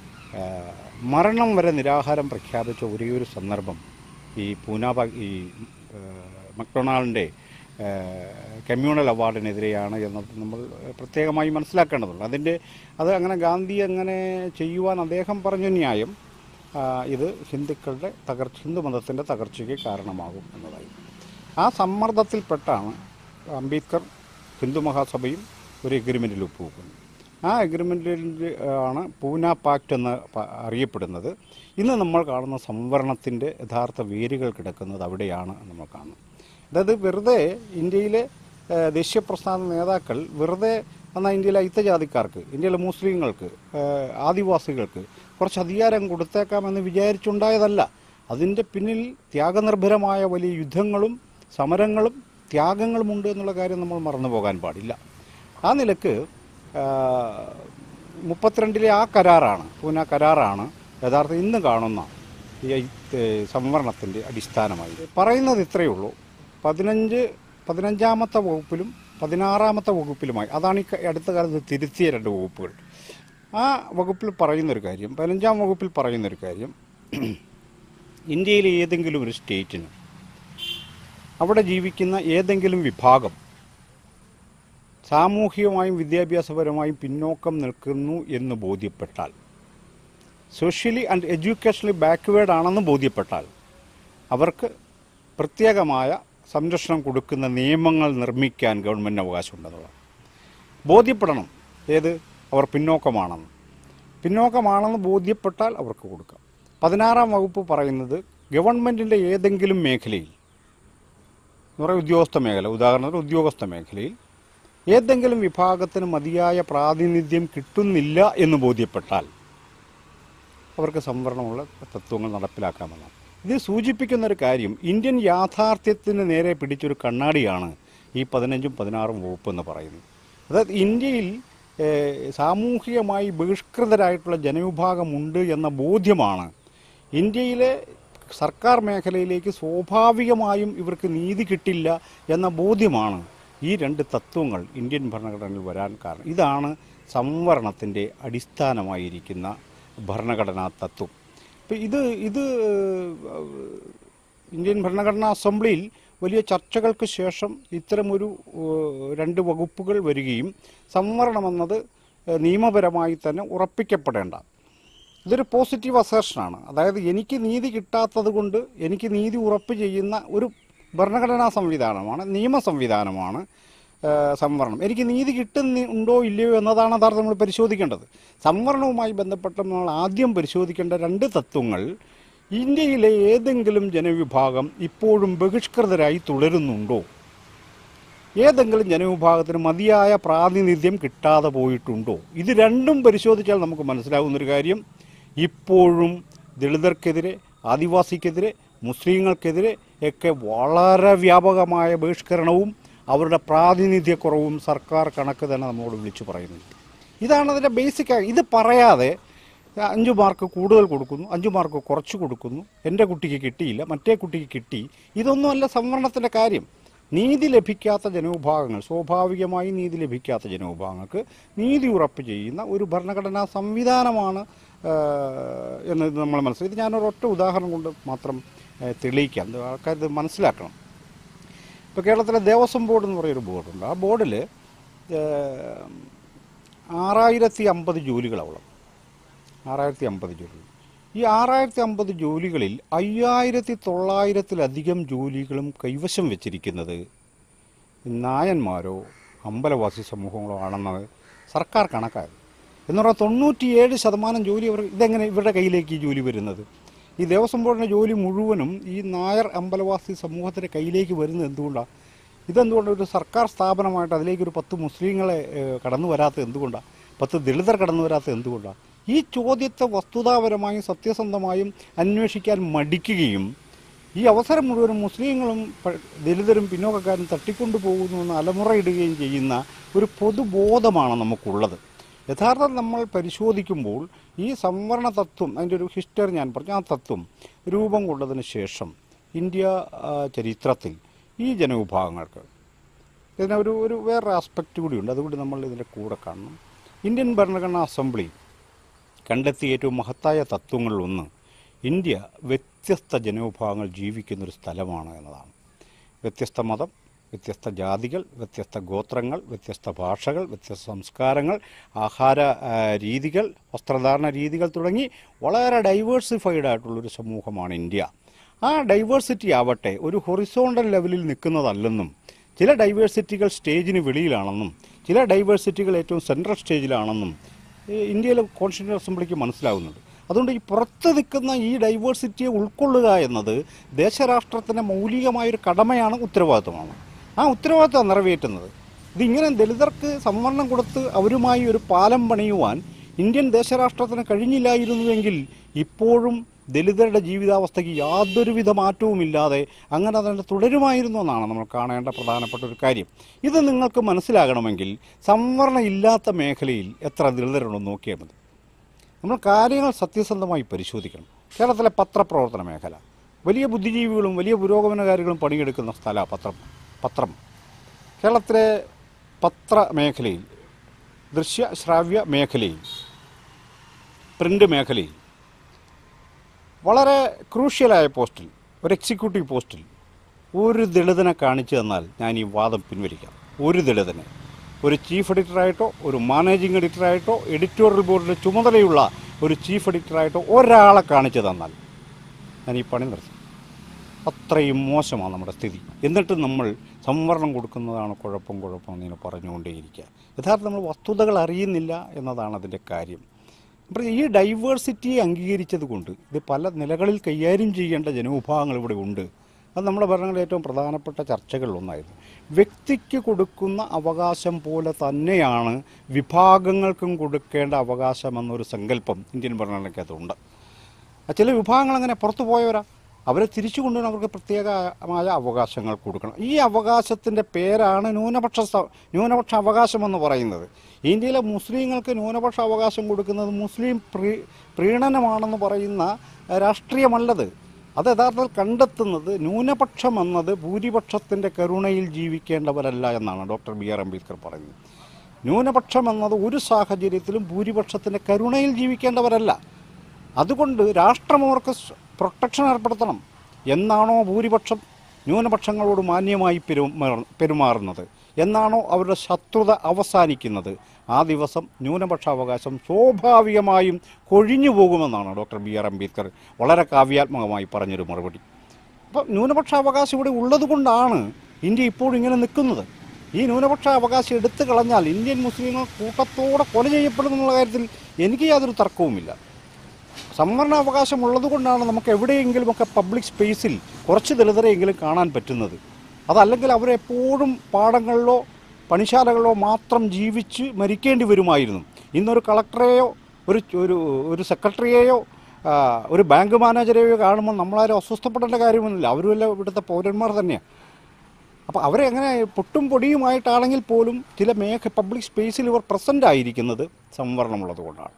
മരണം വരെ നിരാഹാരം പ്രഖ്യാപിച്ച ഒരേ ഒരു സന്ദർഭം ഈ പൂന ഈ മക്ഡൊണാൾഡിൻ്റെ കമ്മ്യൂണൽ അവാർഡിനെതിരെയാണ് എന്നത് നമ്മൾ പ്രത്യേകമായി മനസ്സിലാക്കേണ്ടതുണ്ട്. അതിൻ്റെ അത് അങ്ങനെ ഗാന്ധി അങ്ങനെ ചെയ്യുവാൻ അദ്ദേഹം പറഞ്ഞ ന്യായം ഇത് ഹിന്ദുക്കളുടെ തകർച്ച ഹിന്ദു മതത്തിൻ്റെ തകർച്ചയ്ക്ക് കാരണമാകും എന്നതായി. ആ സമ്മർദ്ദത്തിൽപ്പെട്ടാണ് അംബേദ്കർ ഹിന്ദു മഹാസഭയും ഒരു എഗ്രിമെൻറ്റിൽ ഒപ്പുവെക്കുന്നു. ആ അഗ്രിമെൻറ്റിൽ ആണ് പൂന പാക്റ്റ് എന്ന് അറിയപ്പെടുന്നത്. ഇന്ന് നമ്മൾ കാണുന്ന സംവരണത്തിൻ്റെ യഥാർത്ഥ വേരുകൾ കിടക്കുന്നത് അവിടെയാണ് നമ്മൾ കാണുന്നത്. അതായത് വെറുതെ ഇന്ത്യയിലെ ദേശീയ പ്രസ്ഥാന നേതാക്കൾ വെറുതെ എന്നാൽ ഇന്ത്യയിലെ അയിത്തജാതിക്കാർക്ക്, ഇന്ത്യയിലെ മുസ്ലിങ്ങൾക്ക്, ആദിവാസികൾക്ക് കുറച്ച് അധികാരം കൊടുത്തേക്കാമെന്ന് വിചാരിച്ചുണ്ടായതല്ല. അതിൻ്റെ പിന്നിൽ ത്യാഗനിർഭരമായ വലിയ യുദ്ധങ്ങളും സമരങ്ങളും ത്യാഗങ്ങളുമുണ്ട് എന്നുള്ള കാര്യം നമ്മൾ മറന്നു പോകാൻ പാടില്ല. ആ നിലക്ക് മുപ്പത്തിരണ്ടിലെ ആ കരാറാണ്, പൂന കരാറാണ് യഥാർത്ഥം ഇന്ന് കാണുന്ന ഈ സംവരണത്തിൻ്റെ അടിസ്ഥാനമായി. പറയുന്നത് ഇത്രയേ ഉള്ളൂ. പതിനഞ്ച് പതിനഞ്ചാമത്തെ വകുപ്പിലും പതിനാറാമത്തെ വകുപ്പിലുമായി, അതാണ് ഈ അടുത്ത കാലത്ത് തിരുത്തിയ രണ്ട് വകുപ്പുകൾ. ആ വകുപ്പിൽ പറയുന്നൊരു കാര്യം, പതിനഞ്ചാം വകുപ്പിൽ പറയുന്നൊരു കാര്യം, ഇന്ത്യയിലെ ഏതെങ്കിലും ഒരു സ്റ്റേറ്റിന് അവിടെ ജീവിക്കുന്ന ഏതെങ്കിലും വിഭാഗം സാമൂഹികമായും വിദ്യാഭ്യാസപരമായും പിന്നോക്കം നിൽക്കുന്നു എന്ന് ബോധ്യപ്പെട്ടാൽ, സോഷ്യലി ആൻഡ് എഡ്യൂക്കേഷണലി ബാക്ക്വേർഡ് ആണെന്ന് ബോധ്യപ്പെട്ടാൽ അവർക്ക് പ്രത്യേകമായ സംരക്ഷണം കൊടുക്കുന്ന നിയമങ്ങൾ നിർമ്മിക്കാൻ ഗവൺമെൻറ്റിന് അവകാശമുണ്ടെന്നുള്ളത് ബോധ്യപ്പെടണം. ഏത് അവർ പിന്നോക്കമാണെന്ന് പിന്നോക്കമാണെന്ന് ബോധ്യപ്പെട്ടാൽ അവർക്ക് കൊടുക്കാം. പതിനാറാം വകുപ്പ് പറയുന്നത് ഗവൺമെൻറ്റിൻ്റെ ഏതെങ്കിലും മേഖലയിൽ എന്ന് പറയുക ഉദ്യോഗസ്ഥ മേഖല, ഉദാഹരണത്തിന് ഉദ്യോഗസ്ഥ മേഖലയിൽ ഏതെങ്കിലും വിഭാഗത്തിന് മതിയായ പ്രാതിനിധ്യം കിട്ടുന്നില്ല എന്ന് ബോധ്യപ്പെട്ടാൽ അവർക്ക് സംവരണമുള്ള തത്വങ്ങൾ നടപ്പിലാക്കാമെന്നാണ്. ഇത് സൂചിപ്പിക്കുന്നൊരു കാര്യം, ഇന്ത്യൻ യാഥാർത്ഥ്യത്തിന് നേരെ പിടിച്ചൊരു കണ്ണാടിയാണ് ഈ പതിനഞ്ചും പതിനാറും വകുപ്പ് എന്ന് പറയുന്നത്. അതായത് ഇന്ത്യയിൽ സാമൂഹികമായി ബഹിഷ്കൃതരായിട്ടുള്ള ജനവിഭാഗമുണ്ട് എന്ന ബോധ്യമാണ് ഇന്ത്യയിലെ സർക്കാർ മേഖലയിലേക്ക് സ്വാഭാവികമായും ഇവർക്ക് നീതി കിട്ടില്ല എന്ന ബോധ്യമാണ് ഈ രണ്ട് തത്വങ്ങൾ ഇന്ത്യൻ ഭരണഘടനയിൽ വരാൻ കാരണം. ഇതാണ് സംവരണത്തിൻ്റെ അടിസ്ഥാനമായിരിക്കുന്ന ഭരണഘടനാ തത്വം. ഇപ്പം ഇത് ഇത് ഇന്ത്യൻ ഭരണഘടനാ അസംബ്ലിയിൽ വലിയ ചർച്ചകൾക്ക് ശേഷം ഇത്തരമൊരു രണ്ട് വകുപ്പുകൾ വരികയും സംവരണമെന്നത് നിയമപരമായി തന്നെ ഉറപ്പിക്കപ്പെടേണ്ട ഇതൊരു പോസിറ്റീവ് അസേർഷനാണ്. അതായത് എനിക്ക് നീതി കിട്ടാത്തത് കൊണ്ട് എനിക്ക് നീതി ഉറപ്പ് ചെയ്യുന്ന ഒരു ഭരണഘടനാ സംവിധാനമാണ്, നിയമ സംവിധാനമാണ് സംവരണം. എനിക്ക് നീതി കിട്ടുന്നുണ്ടോ ഇല്ലയോ എന്നതാണ് യഥാർത്ഥം നമ്മൾ പരിശോധിക്കേണ്ടത്. സംവരണവുമായി ബന്ധപ്പെട്ട് നമ്മൾ ആദ്യം പരിശോധിക്കേണ്ട രണ്ട് തത്വങ്ങൾ, ഇന്ത്യയിലെ ഏതെങ്കിലും ജനവിഭാഗം ഇപ്പോഴും ബഹിഷ്കൃതരായി തുടരുന്നുണ്ടോ, ഏതെങ്കിലും ജനവിഭാഗത്തിന് മതിയായ പ്രാതിനിധ്യം കിട്ടാതെ പോയിട്ടുണ്ടോ. ഇത് രണ്ടും പരിശോധിച്ചാൽ നമുക്ക് മനസ്സിലാകുന്നൊരു കാര്യം, ഇപ്പോഴും ദളിതർക്കെതിരെ, ആദിവാസിക്കെതിരെ, മുസ്ലിങ്ങൾക്കെതിരെ ഒക്കെ വളരെ വ്യാപകമായ ബഹിഷ്കരണവും അവരുടെ പ്രാതിനിധ്യക്കുറവും സർക്കാർ കണക്ക് തന്നെ നമ്മളോട് വിളിച്ചു പറയുന്നുണ്ട്. ഇതാണ് അതിൻ്റെ ബേസിക്. ഇത് പറയാതെ അഞ്ച് മാർക്ക് കൂടുതൽ കൊടുക്കുന്നു, അഞ്ച് മാർക്ക് കുറച്ച് കൊടുക്കുന്നു, എൻ്റെ കുട്ടിക്ക് കിട്ടിയില്ല, മറ്റേ കുട്ടിക്ക് കിട്ടി, ഇതൊന്നുമല്ല സംവരണത്തിൻ്റെ കാര്യം. നീതി ലഭിക്കാത്ത ജനവിഭാഗങ്ങൾ, സ്വാഭാവികമായി നീതി ലഭിക്കാത്ത ജനവിഭാഗങ്ങൾക്ക് നീതി ഉറപ്പ് ചെയ്യുന്ന ഒരു ഭരണഘടനാ സംവിധാനമാണ് എന്ന് നമ്മൾ മനസ്സിലാക്കി. ഇത് ഞാനൊരൊറ്റ ഉദാഹരണം കൊണ്ട് മാത്രം തെളിയിക്കാം, ആൾക്കാർ ഇത് മനസ്സിലാക്കണം. ഇപ്പോൾ കേരളത്തിലെ ദേവസ്വം ബോർഡ് എന്ന് പറയുന്നൊരു ബോർഡുണ്ട്. ആ ബോർഡിൽ ആറായിരത്തി അമ്പത് ജോലികളാവുള്ളത്, ആറായിരത്തി അമ്പത് ജോലികൾ. ഈ ആറായിരത്തി അമ്പത് ജോലികളിൽ അയ്യായിരത്തി തൊള്ളായിരത്തിലധികം ജോലികളും കൈവശം വെച്ചിരിക്കുന്നത് നായന്മാരോ അമ്പലവാസി സമൂഹങ്ങളോ ആണെന്നത് സർക്കാർ കണക്കായത്. എന്ന് പറഞ്ഞാൽ തൊണ്ണൂറ്റിയേഴ് ശതമാനം ജോലി അവർ ഇതെങ്ങനെ ഇവരുടെ കയ്യിലേക്ക് ഈ ജോലി വരുന്നത്? ഈ ദേവസ്വം ബോർഡിൻ്റെ ജോലി മുഴുവനും ഈ നായർ അമ്പലവാസി സമൂഹത്തിൻ്റെ കയ്യിലേക്ക് വരുന്നത് എന്തുകൊണ്ടാണ്? ഇതെന്തുകൊണ്ട് ഒരു സർക്കാർ സ്ഥാപനമായിട്ട് അതിലേക്കൊരു പത്ത് മുസ്ലിങ്ങളെ കടന്നു വരാത്തത് എന്തുകൊണ്ടാണ്? പത്ത് ദളിതർ കടന്നു വരാത്തത് എന്തുകൊണ്ടാണ്? ഈ ചോദ്യത്തെ വസ്തുതാപരമായും സത്യസന്ധമായും അന്വേഷിക്കാൻ മടിക്കുകയും ഈ അവസരം മുഴുവനും മുസ്ലിങ്ങളും ദളിതരും പിന്നോക്കക്കാരും തട്ടിക്കൊണ്ടു പോകുന്നുവെന്ന് അലമുറയിടുകയും ചെയ്യുന്ന ഒരു പൊതുബോധമാണ് നമുക്കുള്ളത്. യഥാർത്ഥം നമ്മൾ പരിശോധിക്കുമ്പോൾ ഈ സംവരണ തത്വം, അതിൻ്റെ ഒരു ഹിസ്റ്ററി ഞാൻ പറഞ്ഞു, ആ തത്വം രൂപം കൊണ്ടതിന് ശേഷം ഇന്ത്യ ചരിത്രത്തിൽ ഈ ജനവിഭാഗങ്ങൾക്ക് ഇതിനൊരു ഒരു വേറൊരു ആസ്പെക്റ്റ് കൂടിയുണ്ട്. അതുകൊണ്ട് നമ്മൾ ഇതിൻ്റെ കൂടെ കാണണം. ഇന്ത്യൻ ഭരണഘടനാ അസംബ്ലി കണ്ടെത്തിയ ഏറ്റവും മഹത്തായ തത്വങ്ങളിലൊന്ന് ഇന്ത്യ വ്യത്യസ്ത ജനവിഭാഗങ്ങൾ ജീവിക്കുന്നൊരു സ്ഥലമാണ് എന്നതാണ്. വ്യത്യസ്ത മതം, വ്യത്യസ്ത ജാതികൾ, വ്യത്യസ്ത ഗോത്രങ്ങൾ, വ്യത്യസ്ത ഭാഷകൾ, വ്യത്യസ്ത സംസ്കാരങ്ങൾ, ആഹാര രീതികൾ, വസ്ത്രധാരണ രീതികൾ തുടങ്ങി വളരെ ഡൈവേഴ്സിഫൈഡ് ആയിട്ടുള്ളൊരു സമൂഹമാണ് ഇന്ത്യ. ആ ഡൈവേഴ്സിറ്റി ആവട്ടെ ഒരു ഹൊറിസോണ്ടൽ ലെവലിൽ നിൽക്കുന്നതല്ലെന്നും ചില ഡൈവേഴ്സിറ്റികൾ സ്റ്റേജിന് വെളിയിലാണെന്നും ചില ഡൈവേഴ്സിറ്റികൾ ഏറ്റവും സെൻട്രൽ സ്റ്റേജിലാണെന്നും ഇന്ത്യയിലെ കോൺസ്റ്റിറ്റ്യൂഷൻ അസംബ്ലിക്ക് മനസ്സിലാകുന്നുണ്ട്. അതുകൊണ്ട് ഈ പുറത്ത് നിൽക്കുന്ന ഈ ഡൈവേഴ്സിറ്റിയെ ഉൾക്കൊള്ളുക എന്നത് ദേശരാഷ്ട്രത്തിൻ്റെ മൗലികമായൊരു കടമയാണ്, ഉത്തരവാദിത്വമാണ്. ആ ഉത്തരവാദിത്വം നിറവേറ്റുന്നത് ഇതിങ്ങനെ ദലിതർക്ക് സംവരണം കൊടുത്ത് അവരുമായി ഒരു പാലം പണിയുവാൻ ഇന്ത്യൻ ദേശരാഷ്ട്രത്തിന് കഴിഞ്ഞില്ലായിരുന്നുവെങ്കിൽ ഇപ്പോഴും ദലിതരുടെ ജീവിതാവസ്ഥയ്ക്ക് യാതൊരുവിധ മാറ്റവുമില്ലാതെ അങ്ങനെ തന്നെ തുടരുമായിരുന്നു എന്നാണ് നമ്മൾ കാണേണ്ട പ്രധാനപ്പെട്ട ഒരു കാര്യം. ഇത് നിങ്ങൾക്ക് മനസ്സിലാകണമെങ്കിൽ സംവരണം ഇല്ലാത്ത മേഖലയിൽ എത്ര ദലിതരുണ്ടെന്ന് നോക്കിയാൽ മതി. നമ്മൾ കാര്യങ്ങൾ സത്യസന്ധമായി പരിശോധിക്കണം. കേരളത്തിലെ പത്രപ്രവർത്തന മേഖല വലിയ ബുദ്ധിജീവികളും വലിയ പുരോഗമനകാരികളും പണിയെടുക്കുന്ന സ്ഥലമാണ് പത്രം പത്രം കേരളത്തിലെ പത്രമേഖലയിൽ, ദൃശ്യ ശ്രാവ്യ മേഖലയിൽ, പ്രിൻ്റ് മേഖലയിൽ വളരെ ക്രൂഷ്യലായ പോസ്റ്റിൽ, ഒരു എക്സിക്യൂട്ടീവ് പോസ്റ്റിൽ ഒരു ദളിതനെ കാണിച്ചു തന്നാൽ ഞാൻ ഈ വാദം പിൻവലിക്കാം. ഒരു ദളിതനെ ഒരു ചീഫ് എഡിറ്ററായിട്ടോ ഒരു മാനേജിംഗ് എഡിറ്ററായിട്ടോ എഡിറ്റോറിയൽ ബോർഡിൻ്റെ ചുമതലയുള്ള ഒരു ചീഫ് എഡിറ്ററായിട്ടോ ഒരാളെ കാണിച്ചു തന്നാൽ ഞാൻ ഈ പണി നിർത്തും. അത്രയും മോശമാണ് നമ്മുടെ സ്ഥിതി. എന്നിട്ട് നമ്മൾ സംവരണം കൊടുക്കുന്നതാണ് കുഴപ്പം കുഴപ്പം എന്നിങ്ങനെ പറഞ്ഞുകൊണ്ടേയിരിക്കുക. യഥാർത്ഥം നമ്മൾ വസ്തുതകൾ അറിയുന്നില്ല എന്നതാണ് അതിൻ്റെ കാര്യം. അപ്പോൾ ഈ ഡൈവേഴ്സിറ്റിയെ അംഗീകരിച്ചത് കൊണ്ട് ഇത് പല നിലകളിൽ കൈകാര്യം ചെയ്യേണ്ട ജനവിഭാഗങ്ങൾ ഇവിടെ ഉണ്ട്. അത് നമ്മുടെ ഭരണങ്ങളിലെ ഏറ്റവും പ്രധാനപ്പെട്ട ചർച്ചകളിലൊന്നായിരുന്നു. വ്യക്തിക്ക് കൊടുക്കുന്ന അവകാശം പോലെ തന്നെയാണ് വിഭാഗങ്ങൾക്കും കൊടുക്കേണ്ട അവകാശമെന്നൊരു സങ്കല്പം ഇന്ത്യൻ ഭരണഘടനയ്ക്കകത്തുണ്ട്. ചില വിഭാഗങ്ങൾ അങ്ങനെ പുറത്തു പോയവരാ, അവരെ തിരിച്ചു കൊണ്ടുവരാൻ അവർക്ക് പ്രത്യേകമായ അവകാശങ്ങൾ കൊടുക്കണം. ഈ അവകാശത്തിൻ്റെ പേരാണ് ന്യൂനപക്ഷ ന്യൂനപക്ഷ അവകാശമെന്ന് പറയുന്നത്. ഇന്ത്യയിലെ മുസ്ലിങ്ങൾക്ക് ന്യൂനപക്ഷ അവകാശം കൊടുക്കുന്നത് മുസ്ലിം പ്രീ പ്രീണനമാണെന്ന് പറയുന്ന രാഷ്ട്രീയമല്ലത്. അത് യഥാർത്ഥത്തിൽ കണ്ടെത്തുന്നത് ന്യൂനപക്ഷം എന്നത് ഭൂരിപക്ഷത്തിൻ്റെ കരുണയിൽ ജീവിക്കേണ്ടവരല്ല എന്നാണ് ഡോക്ടർ ബി ആർ അംബേദ്കർ പറയുന്നത്. ന്യൂനപക്ഷം എന്നത് ഒരു സാഹചര്യത്തിലും ഭൂരിപക്ഷത്തിൻ്റെ കരുണയിൽ ജീവിക്കേണ്ടവരല്ല. അതുകൊണ്ട് രാഷ്ട്രം അവർക്ക് പ്രൊട്ടക്ഷൻ ഏർപ്പെടുത്തണം. എന്നാണോ ഭൂരിപക്ഷം ന്യൂനപക്ഷങ്ങളോട് മാന്യമായി പെരുമാറുന്നത്, എന്നാണോ അവരുടെ ശത്രുത അവസാനിക്കുന്നത്, ആ ദിവസം ന്യൂനപക്ഷാവകാശം സ്വാഭാവികമായും കൊഴിഞ്ഞു പോകുമെന്നാണ് ഡോക്ടർ ബി ആർ അംബേദ്കർ വളരെ കാവ്യാത്മകമായി പറഞ്ഞൊരു മറുപടി. അപ്പോൾ ന്യൂനപക്ഷാവകാശം ഇവിടെ ഉള്ളത് കൊണ്ടാണ് ഇന്ത്യ ഇപ്പോഴും ഇങ്ങനെ നിൽക്കുന്നത്. ഈ ന്യൂനപക്ഷ അവകാശം എടുത്തു കളഞ്ഞാൽ ഇന്ത്യൻ മുസ്ലിങ്ങൾ കൂട്ടത്തോടെ കൊല ചെയ്യപ്പെടുമെന്നുള്ള കാര്യത്തിൽ എനിക്ക് യാതൊരു തർക്കവുമില്ല. സംവരണാവകാശം ഉള്ളതുകൊണ്ടാണ് നമുക്ക് എവിടെയെങ്കിലുമൊക്കെ പബ്ലിക് സ്പേസിൽ കുറച്ച് ദളിതരെയെങ്കിലും കാണാൻ പറ്റുന്നത്. അതല്ലെങ്കിൽ അവരെപ്പോഴും പാടങ്ങളിലോ പണിശാലകളിലോ മാത്രം ജീവിച്ച് മരിക്കേണ്ടി വരുമായിരുന്നു. ഇന്നൊരു കളക്ടറെയോ ഒരു ഒരു ഒരു സെക്രട്ടറിയെയോ ഒരു ബാങ്ക് മാനേജരെയോ കാണുമ്പോൾ നമ്മളാരും അസ്വസ്ഥപ്പെടേണ്ട കാര്യമൊന്നുമില്ല. അവരുമല്ല ഇവിടുത്തെ പൗരന്മാർ തന്നെയാണ്. അപ്പോൾ അവരെ എങ്ങനെ പൊട്ടും പൊടിയുമായിട്ടാണെങ്കിൽ പോലും ചില മേഖ പബ്ലിക് സ്പേസിൽ ഇവർ പ്രസൻ്റ് ആയിരിക്കുന്നത് സംവരണമുള്ളത് കൊണ്ടാണ്.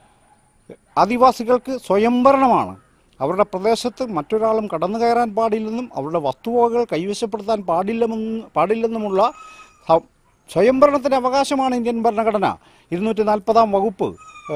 ആദിവാസികൾക്ക് സ്വയംഭരണമാണ്. അവരുടെ പ്രദേശത്ത് മറ്റൊരാളും കടന്നു കയറാൻ പാടില്ലെന്നും അവരുടെ വസ്തുവകകൾ കൈവശപ്പെടുത്താൻ പാടില്ലെന്നും പാടില്ലെന്നുമുള്ള സ്വയംഭരണത്തിൻ്റെ അവകാശമാണ് ഇന്ത്യൻ ഭരണഘടന ഇരുന്നൂറ്റി നാൽപ്പതാം വകുപ്പ്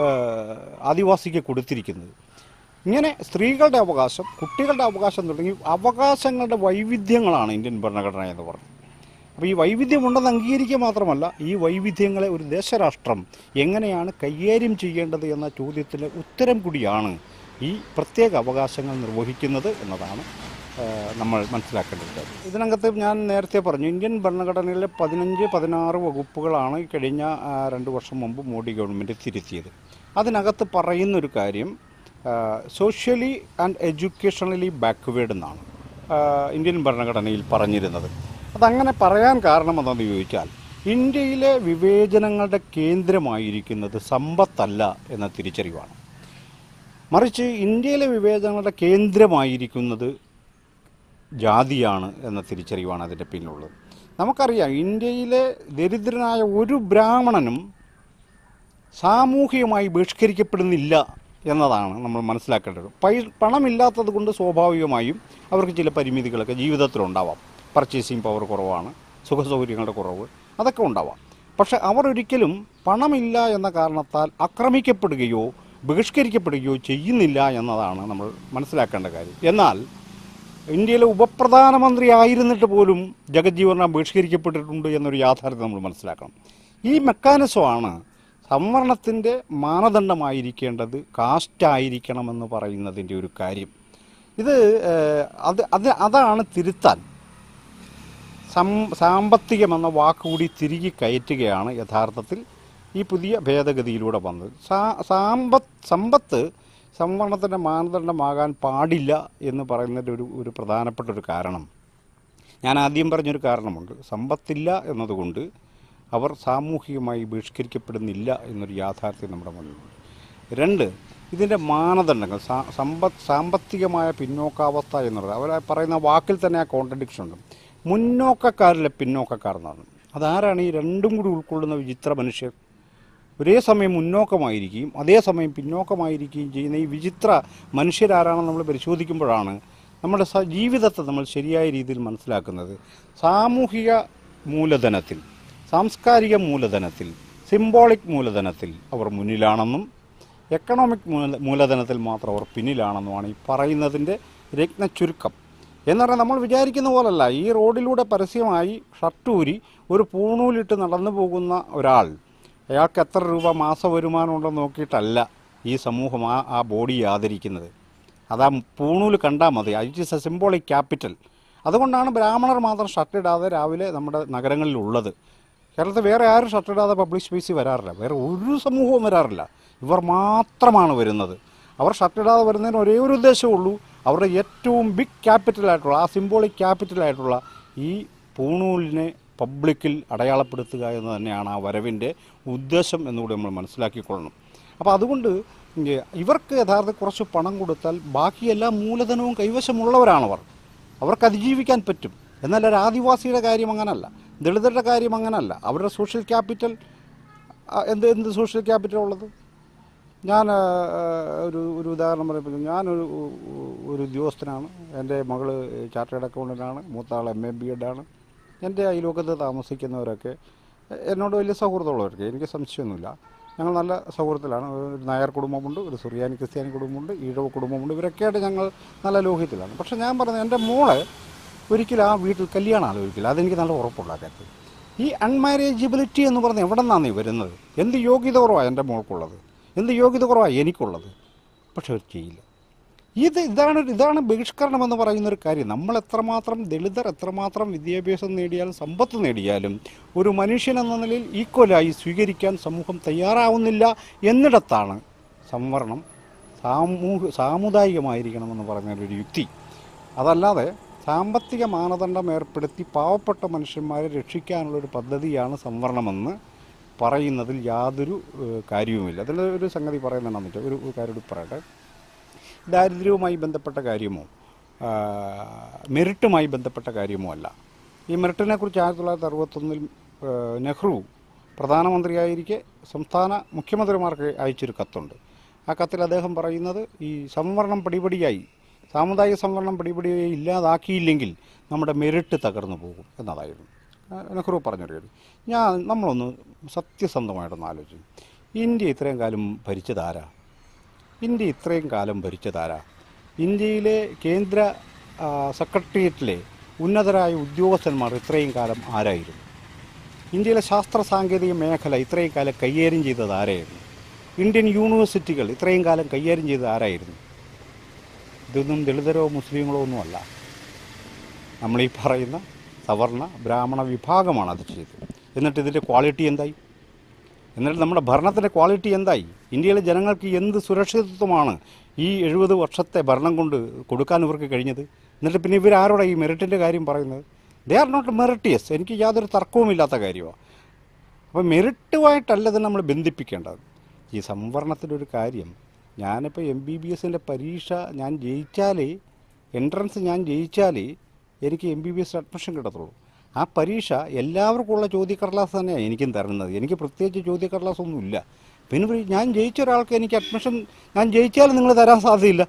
ആദിവാസിക്ക് കൊടുത്തിരിക്കുന്നത്. ഇങ്ങനെ സ്ത്രീകളുടെ അവകാശം, കുട്ടികളുടെ അവകാശം തുടങ്ങി അവകാശങ്ങളുടെ വൈവിധ്യങ്ങളാണ് ഇന്ത്യൻ ഭരണഘടന എന്ന് പറയുന്നത്. അപ്പോൾ ഈ വൈവിധ്യമുണ്ടെന്ന് അംഗീകരിക്കുക മാത്രമല്ല, ഈ വൈവിധ്യങ്ങളെ ഒരു ദേശരാഷ്ട്രം എങ്ങനെയാണ് കൈകാര്യം ചെയ്യേണ്ടത് എന്ന ചോദ്യത്തിന് ഉത്തരം കൂടിയാണ് ഈ പ്രത്യേക അവകാശങ്ങൾ നിർവഹിക്കുന്നത് എന്നതാണ് നമ്മൾ മനസ്സിലാക്കേണ്ടത്. ഇതിനകത്ത് ഞാൻ നേരത്തെ പറഞ്ഞു, ഇന്ത്യൻ ഭരണഘടനയിലെ പതിനഞ്ച് പതിനാറ് വകുപ്പുകളാണ് കഴിഞ്ഞ രണ്ട് വർഷം മുമ്പ് മോഡി ഗവൺമെൻറ് തിരുത്തിയത്. അതിനകത്ത് പറയുന്നൊരു കാര്യം സോഷ്യലി ആൻഡ് എഡ്യൂക്കേഷണലി ബാക്ക്വേർഡ് എന്നാണ് ഇന്ത്യൻ ഭരണഘടനയിൽ പറഞ്ഞിരുന്നത്. അതങ്ങനെ പറയാൻ കാരണം എന്താണെന്ന് ചോദിച്ചാൽ, ഇന്ത്യയിലെ വിവേചനങ്ങളുടെ കേന്ദ്രമായിരിക്കുന്നത് സമ്പത്തല്ല എന്ന തിരിച്ചറിവാണ്. മറിച്ച് ഇന്ത്യയിലെ വിവേചനങ്ങളുടെ കേന്ദ്രമായിരിക്കുന്നത് ജാതിയാണ് എന്ന തിരിച്ചറിവാണ് അതിൻ്റെ പിന്നിലുള്ളത്. നമുക്കറിയാം, ഇന്ത്യയിലെ ദരിദ്രനായ ഒരു ബ്രാഹ്മണനും സാമൂഹികമായി ബഹിഷ്കരിക്കപ്പെടുന്നില്ല എന്നതാണ് നമ്മൾ മനസ്സിലാക്കേണ്ടത്. പൈ പണമില്ലാത്തത് കൊണ്ട് സ്വാഭാവികമായും അവർക്ക് ചില പരിമിതികളൊക്കെ ജീവിതത്തിലുണ്ടാവാം. പർച്ചേസിങ് പവർ കുറവാണ്, സുഖസൗകര്യങ്ങളുടെ കുറവ്, അതൊക്കെ ഉണ്ടാവാം. പക്ഷെ അവർ ഒരിക്കലും പണമില്ല എന്ന കാരണത്താൽ ആക്രമിക്കപ്പെടുകയോ ബഹിഷ്കരിക്കപ്പെടുകയോ ചെയ്യുന്നില്ല എന്നതാണ് നമ്മൾ മനസ്സിലാക്കേണ്ട കാര്യം. എന്നാൽ ഇന്ത്യയിലെ ഉപപ്രധാനമന്ത്രി ആയിരുന്നിട്ട് പോലും ജഗജ്ജീവൻ റാം ബഹിഷ്കരിക്കപ്പെട്ടിട്ടുണ്ട് എന്നൊരു യാഥാർത്ഥ്യം നമ്മൾ മനസ്സിലാക്കണം. ഈ മെക്കാനിസമാണ് സംവരണത്തിൻ്റെ മാനദണ്ഡമായിരിക്കേണ്ടത് കാസ്റ്റായിരിക്കണമെന്ന് പറയുന്നതിൻ്റെ ഒരു കാര്യം. ഇത് അത് അത് അതാണ് തിരുത്താൻ സം സാമ്പത്തികമെന്ന വാക്കുകൂടി തിരികെ കയറ്റുകയാണ് യഥാർത്ഥത്തിൽ ഈ പുതിയ ഭേദഗതിയിലൂടെ വന്നത്. സാ സാമ്പത്ത് സമ്പത്ത് സംവരണത്തിൻ്റെ മാനദണ്ഡമാകാൻ പാടില്ല എന്ന് പറയുന്നതിൻ്റെ ഒരു ഒരു പ്രധാനപ്പെട്ട ഒരു കാരണം, ഞാൻ ആദ്യം പറഞ്ഞൊരു കാരണമുണ്ട്. സമ്പത്തില്ല എന്നതുകൊണ്ട് അവർ സാമൂഹികമായി ബഹിഷ്കരിക്കപ്പെടുന്നില്ല എന്നൊരു യാഥാർത്ഥ്യം നമ്മുടെ മുന്നിലുണ്ട്. രണ്ട്, ഇതിൻ്റെ മാനദണ്ഡങ്ങൾ സമ്പത്ത് സാമ്പത്തികമായ പിന്നോക്കാവസ്ഥ എന്നുള്ളത് അവർ പറയുന്ന വാക്കിൽ തന്നെ ആ കോൺട്രഡിക്ഷൻ ഉണ്ട്. മുന്നോക്കക്കാരിലെ പിന്നോക്കക്കാർ എന്നാണ്. അതാരാണ് ഈ രണ്ടും കൂടി ഉൾക്കൊള്ളുന്ന വിചിത്ര മനുഷ്യർ? ഒരേ സമയം മുന്നോക്കമായിരിക്കുകയും അതേസമയം പിന്നോക്കമായിരിക്കുകയും ചെയ്യുന്ന ഈ വിചിത്ര മനുഷ്യരാരാണെന്ന് നമ്മൾ പരിശോധിക്കുമ്പോഴാണ് നമ്മുടെ ജീവിതത്തെ നമ്മൾ ശരിയായ രീതിയിൽ മനസ്സിലാക്കുന്നത്. സാമൂഹിക മൂലധനത്തിൽ, സാംസ്കാരിക മൂലധനത്തിൽ, സിംബോളിക് മൂലധനത്തിൽ അവർ മുന്നിലാണെന്നും എക്കണോമിക് മൂലധനത്തിൽ മാത്രം അവർ പിന്നിലാണെന്നുമാണ് ഈ പറയുന്നതിൻ്റെ രത്നച്ചുരുക്കം. എന്ന് പറഞ്ഞാൽ നമ്മൾ വിചാരിക്കുന്ന പോലല്ല. ഈ റോഡിലൂടെ പരസ്യമായി ഷർട്ടൂരി ഒരു പൂണൂലിട്ട് നടന്നു പോകുന്ന ഒരാൾ, അയാൾക്ക് എത്ര രൂപ മാസ വരുമാനം ഉണ്ടെന്ന് നോക്കിയിട്ടല്ല ഈ സമൂഹം ആ ആ ബോഡി ആദരിക്കുന്നത്. അതാ പൂണൂല് കണ്ടാൽ മതി. It is a symbolic capital. അതുകൊണ്ടാണ് ബ്രാഹ്മണർ മാത്രം ഷർട്ടിടാതെ രാവിലെ നമ്മുടെ നഗരങ്ങളിലുള്ളത്. കേരളത്തിൽ വേറെ ആരും ഷർട്ടിടാതെ പബ്ലിക് സ്പേസിൽ വരാറില്ല. വേറെ ഒരു സമൂഹവും വരാറില്ല. ഇവർ മാത്രമാണ് വരുന്നത്. അവർ ഷർട്ടിടാതെ വരുന്നതിന് ഒരേ ഒരു ഉദ്ദേശമേ ഉള്ളൂ. അവരുടെ ഏറ്റവും ബിഗ് ക്യാപിറ്റലായിട്ടുള്ള, ആ സിംബോളിക് ക്യാപിറ്റലായിട്ടുള്ള ഈ പൂണൂലിനെ പബ്ലിക്കിൽ അടയാളപ്പെടുത്തുക എന്ന് തന്നെയാണ് ആ വരവിൻ്റെ ഉദ്ദേശം എന്നുകൂടി നമ്മൾ മനസ്സിലാക്കിക്കൊള്ളണം. അപ്പോൾ അതുകൊണ്ട് ഇവർക്ക് യഥാർത്ഥത്തിൽ കുറച്ച് പണം കൊടുത്താൽ ബാക്കിയെല്ലാ മൂലധനവും കൈവശമുള്ളവരാണവർ. അവർക്ക് അതിജീവിക്കാൻ പറ്റും. എന്നാൽ ഒരു ആദിവാസിയുടെ കാര്യം അങ്ങനല്ല, ദളിതരുടെ കാര്യം അങ്ങനല്ല. അവരുടെ സോഷ്യൽ ക്യാപിറ്റൽ എന്ത് എന്ത് സോഷ്യൽ ക്യാപിറ്റൽ ഉള്ളത്? ഞാൻ ഒരു ഒരു ഉദാഹരണം പറയുമ്പോൾ, ഞാനൊരു ഒരു ഉദ്യോഗസ്ഥനാണ്. എൻ്റെ മകൾ ചാർട്ടേഡ് അക്കൗണ്ടൻ്റാണ്. മൂത്ത ആൾ എം എ ബി എഡാണ്. എൻ്റെ അയൽവക്കത്ത് താമസിക്കുന്നവരൊക്കെ എന്നോട് വലിയ സൗഹൃദമുള്ളവർക്ക്, എനിക്ക് സംശയമൊന്നുമില്ല. ഞങ്ങൾ നല്ല സൗഹൃദത്തിലാണ്. ഒരു നായർ കുടുംബമുണ്ട്, ഒരു സുറിയാനി ക്രിസ്ത്യാനി കുടുംബമുണ്ട്, ഈഴവ കുടുംബമുണ്ട്. ഇവരൊക്കെയായിട്ട് ഞങ്ങൾ നല്ല ലോഹ്യത്തിലാണ്. പക്ഷേ ഞാൻ പറഞ്ഞത്, എൻ്റെ മോളെ ഒരിക്കലും ആ വീട്ടിൽ കല്യാണം ആലോചിക്കില്ല. അതെനിക്ക് നല്ല ഉറപ്പുള്ള കാര്യത്തിൽ. ഈ അൺമാരേജബിലിറ്റി എന്ന് പറഞ്ഞാൽ എവിടെ നിന്നാണ് ഈ വരുന്നത്? എന്ത് യോഗ്യത കുറവാണ് എൻ്റെ മോൾക്കുള്ളത്, എന്ത് യോഗ്യത കുറവാണ് എനിക്കുള്ളത്? പക്ഷെ അവർ ചെയ്യില്ല. ഇത് ഇതാണ് ഇതാണ് ബഹിഷ്കരണം എന്ന് പറയുന്നൊരു കാര്യം. നമ്മൾ എത്രമാത്രം ദളിതർ എത്രമാത്രം വിദ്യാഭ്യാസം നേടിയാലും സമ്പത്ത് നേടിയാലും ഒരു മനുഷ്യൻ എന്ന നിലയിൽ ഈക്വലായി സ്വീകരിക്കാൻ സമൂഹം തയ്യാറാവുന്നില്ല എന്നിടത്താണ് സംവരണം സാമൂഹ സാമുദായികമായിരിക്കണമെന്ന് പറയുന്നൊരു യുക്തി. അതല്ലാതെ സാമ്പത്തിക മാനദണ്ഡം ഏർപ്പെടുത്തി പാവപ്പെട്ട മനുഷ്യന്മാരെ രക്ഷിക്കാനുള്ളൊരു പദ്ധതിയാണ് സംവരണമെന്ന് പറയുന്നതിൽ യാതൊരു കാര്യവുമില്ല. അതിൽ ഒരു സംഗതി പറയുന്നുണ്ടെന്നിട്ട് ഒരു കാര്യം പറയട്ടെ. ദാരിദ്ര്യവുമായി ബന്ധപ്പെട്ട കാര്യമോ മെറിറ്റുമായി ബന്ധപ്പെട്ട കാര്യമോ അല്ല. ഈ മെറിറ്റിനെക്കുറിച്ച് ആയിരത്തി തൊള്ളായിരത്തി അറുപത്തൊന്നിൽ നെഹ്റു പ്രധാനമന്ത്രിയായിരിക്കെ സംസ്ഥാന മുഖ്യമന്ത്രിമാർക്ക് അയച്ചൊരു കത്തുണ്ട്. ആ കത്തിൽ അദ്ദേഹം പറയുന്നത്, ഈ സംവരണം പടിപടിയായി, സാമുദായിക സംവരണം പടിപടിയായി ഇല്ലാതാക്കിയില്ലെങ്കിൽ നമ്മുടെ മെറിറ്റ് തകർന്നു പോകും എന്നതായിരുന്നു നെഹ്റു പറഞ്ഞൊരു കാര്യം. ഞാൻ നമ്മളൊന്ന് സത്യസന്ധമായിട്ടൊന്ന് ആലോചിച്ചു. ഇന്ത്യ ഇത്രയും കാലം ഭരിച്ചതാരാ? ഇന്ത്യ ഇത്രയും കാലം ഭരിച്ചതാരാ? ഇന്ത്യയിലെ കേന്ദ്ര സെക്രട്ടേറിയറ്റിലെ ഉന്നതരായ ഉദ്യോഗസ്ഥന്മാർ ഇത്രയും കാലം ആരായിരുന്നു? ഇന്ത്യയിലെ ശാസ്ത്ര സാങ്കേതിക മേഖല ഇത്രയും കാലം കൈകാര്യം ചെയ്തത് ആരായിരുന്നു? ഇന്ത്യൻ യൂണിവേഴ്സിറ്റികൾ ഇത്രയും കാലം കൈകാര്യം ചെയ്തത് ആരായിരുന്നു? ഇതൊന്നും ദളിതരോ മുസ്ലിങ്ങളോ ഒന്നുമല്ല. നമ്മളീ പറയുന്ന സവർണ ബ്രാഹ്മണ വിഭാഗമാണ് അത് ചെയ്തത്. എന്നിട്ട് ഇതിൻ്റെ ക്വാളിറ്റി എന്തായി? എന്നിട്ട് നമ്മുടെ ഭരണത്തിൻ്റെ ക്വാളിറ്റി എന്തായി? ഇന്ത്യയിലെ ജനങ്ങൾക്ക് എന്ത് സുരക്ഷിതത്വമാണ് ഈ എഴുപത് വർഷത്തെ ഭരണം കൊണ്ട് കൊടുക്കാൻ ഇവർക്ക് കഴിഞ്ഞത്? എന്നിട്ട് പിന്നെ ഇവരാരോടെ ഈ മെറിറ്റിൻ്റെ കാര്യം പറയുന്നത്? They are not meritorious. എനിക്ക് യാതൊരു തർക്കവുമില്ലാത്ത കാര്യമാണ്. അപ്പോൾ മെറിറ്റുമായിട്ടല്ല ഇത് നമ്മൾ ബന്ധിപ്പിക്കേണ്ടത്. ഈ സംവരണത്തിൻ്റെ ഒരു കാര്യം, ഞാനിപ്പോൾ എം ബി ബി എസിൻ്റെ പരീക്ഷ ഞാൻ ജയിച്ചാലേ, എൻട്രൻസ് ഞാൻ ജയിച്ചാലേ എനിക്ക് M B B S admission കിട്ടത്തുള്ളൂ. ആ പരീക്ഷ എല്ലാവർക്കുമുള്ള ചോദ്യക്കടലാസ് തന്നെയാണ് എനിക്കും തരുന്നത്. എനിക്ക് പ്രത്യേകിച്ച് ചോദ്യക്കടലാസൊന്നുമില്ല. പിന്നെ ഞാൻ ജയിച്ച ഒരാൾക്ക് എനിക്ക് അഡ്മിഷൻ, ഞാൻ ജയിച്ചാലും നിങ്ങൾ തരാൻ സാധ്യതയില്ല.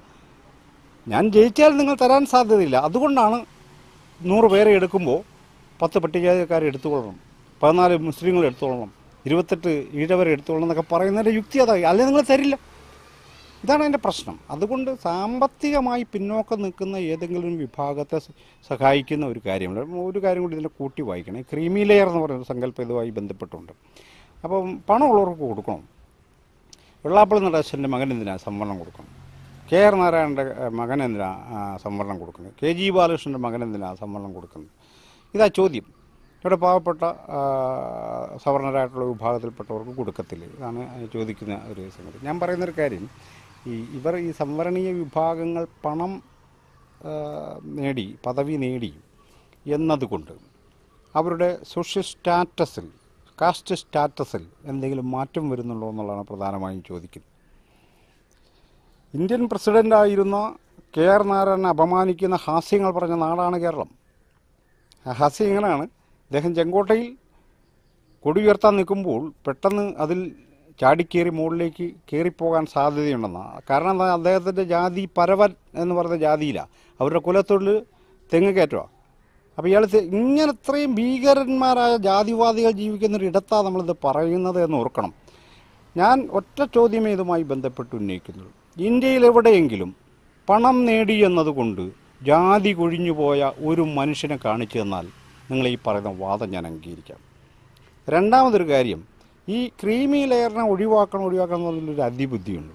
ഞാൻ ജയിച്ചാലും നിങ്ങൾ തരാൻ സാധ്യതയില്ല. അതുകൊണ്ടാണ് നൂറ് പേരെ എടുക്കുമ്പോൾ പത്ത് പട്ടികജാതിക്കാരെ എടുത്തുകൊള്ളണം, പതിനാല് മുസ്ലിങ്ങൾ എടുത്തുകൊള്ളണം, ഇരുപത്തെട്ട് ഈഴവരെ എടുത്തുകൊള്ളണം എന്നൊക്കെ പറയുന്നതിൻ്റെ യുക്തി അതായി. അല്ലെങ്കിൽ നിങ്ങൾ തരില്ല. ഇതാണ് എൻ്റെ പ്രശ്നം. അതുകൊണ്ട് സാമ്പത്തികമായി പിന്നോക്കം നിൽക്കുന്ന ഏതെങ്കിലും വിഭാഗത്തെ സഹായിക്കുന്ന ഒരു കാര്യമുണ്ട്. ഒരു കാര്യം കൂടി ഇതിൻ്റെ കൂട്ടി വായിക്കണം. ക്രീമി ലെയർ എന്ന് പറയുന്ന സങ്കല്പം ഇതുമായി ബന്ധപ്പെട്ടുണ്ട്. അപ്പം പണമുള്ളവർക്ക് കൊടുക്കണം. വെള്ളാപ്പള്ളി നടേശൻ്റെ മകൻ എന്തിനാണ് സംവരണം കൊടുക്കണം? കെ ആർ നാരായണൻ്റെ മകൻ എന്തിനാണ് സംവരണം കൊടുക്കുന്നത്? കെ ജി ബാലകൃഷ്ണൻ്റെ മകൻ എന്തിനാണ് സംവരണം കൊടുക്കുന്നത്? ഇതാ ചോദ്യം. ഇവിടെ പാവപ്പെട്ട സവർണരായിട്ടുള്ള വിഭാഗത്തിൽപ്പെട്ടവർക്ക് കൊടുക്കത്തില്ല. ഇതാണ് ചോദിക്കുന്ന ഒരു സംഗതി. ഞാൻ പറയുന്നൊരു കാര്യം, ഈ ഇവർ ഈ സംവരണീയ വിഭാഗങ്ങൾ പണം നേടി പദവി നേടി എന്നതുകൊണ്ട് അവരുടെ സോഷ്യൽ സ്റ്റാറ്റസിൽ, കാസ്റ്റ് സ്റ്റാറ്റസിൽ എന്തെങ്കിലും മാറ്റം വരുന്നുണ്ടോ എന്നുള്ളതാണ് പ്രധാനമായും ചോദിക്കുന്നത്. ഇന്ത്യൻ പ്രസിഡൻ്റായിരുന്ന കെ ആർ നാരായണനെ അപമാനിക്കുന്ന ഹാസ്യങ്ങൾ പറഞ്ഞ നാടാണ് കേരളം. ആ ഹാസ്യം ഇങ്ങനെയാണ്: അദ്ദേഹം ചെങ്കോട്ടയിൽ കൊടി ഉയർത്താൻ നിൽക്കുമ്പോൾ പെട്ടെന്ന് അതിൽ ചാടിക്കേറി മുകളിലേക്ക് കയറിപ്പോകാൻ സാധ്യതയുണ്ടെന്നാണ്. കാരണം എന്താ, അദ്ദേഹത്തിൻ്റെ ജാതി പരവൻ എന്ന് പറയുന്ന ജാതിയിലാണ്, അവരുടെ കുലത്തൊഴിൽ തെങ്ങ് കയറ്റുകയാണ്. അപ്പോൾ ഇയാൾ ഇങ്ങനെ ഇത്രയും ഭീകരന്മാരായ ജാതിവാദികൾ ജീവിക്കുന്നൊരു ഇടത്താണ് നമ്മളിത് പറയുന്നത് എന്ന് ഓർക്കണം. ഞാൻ ഒറ്റ ചോദ്യമേ ഇതുമായി ബന്ധപ്പെട്ട് ഉന്നയിക്കുന്നുള്ളൂ. ഇന്ത്യയിൽ എവിടെയെങ്കിലും പണം നേടി എന്നതുകൊണ്ട് ജാതി കൊഴിഞ്ഞു പോയ ഒരു മനുഷ്യനെ കാണിച്ചു തന്നാൽ നിങ്ങൾ ഈ പറയുന്ന വാദം ഞാൻ അംഗീകരിക്കാം. രണ്ടാമതൊരു കാര്യം, ഈ ക്രീമി ലെയറിനെ ഒഴിവാക്കണം ഒഴിവാക്കണം എന്നുള്ളൊരു അതിബുദ്ധിയുണ്ട്.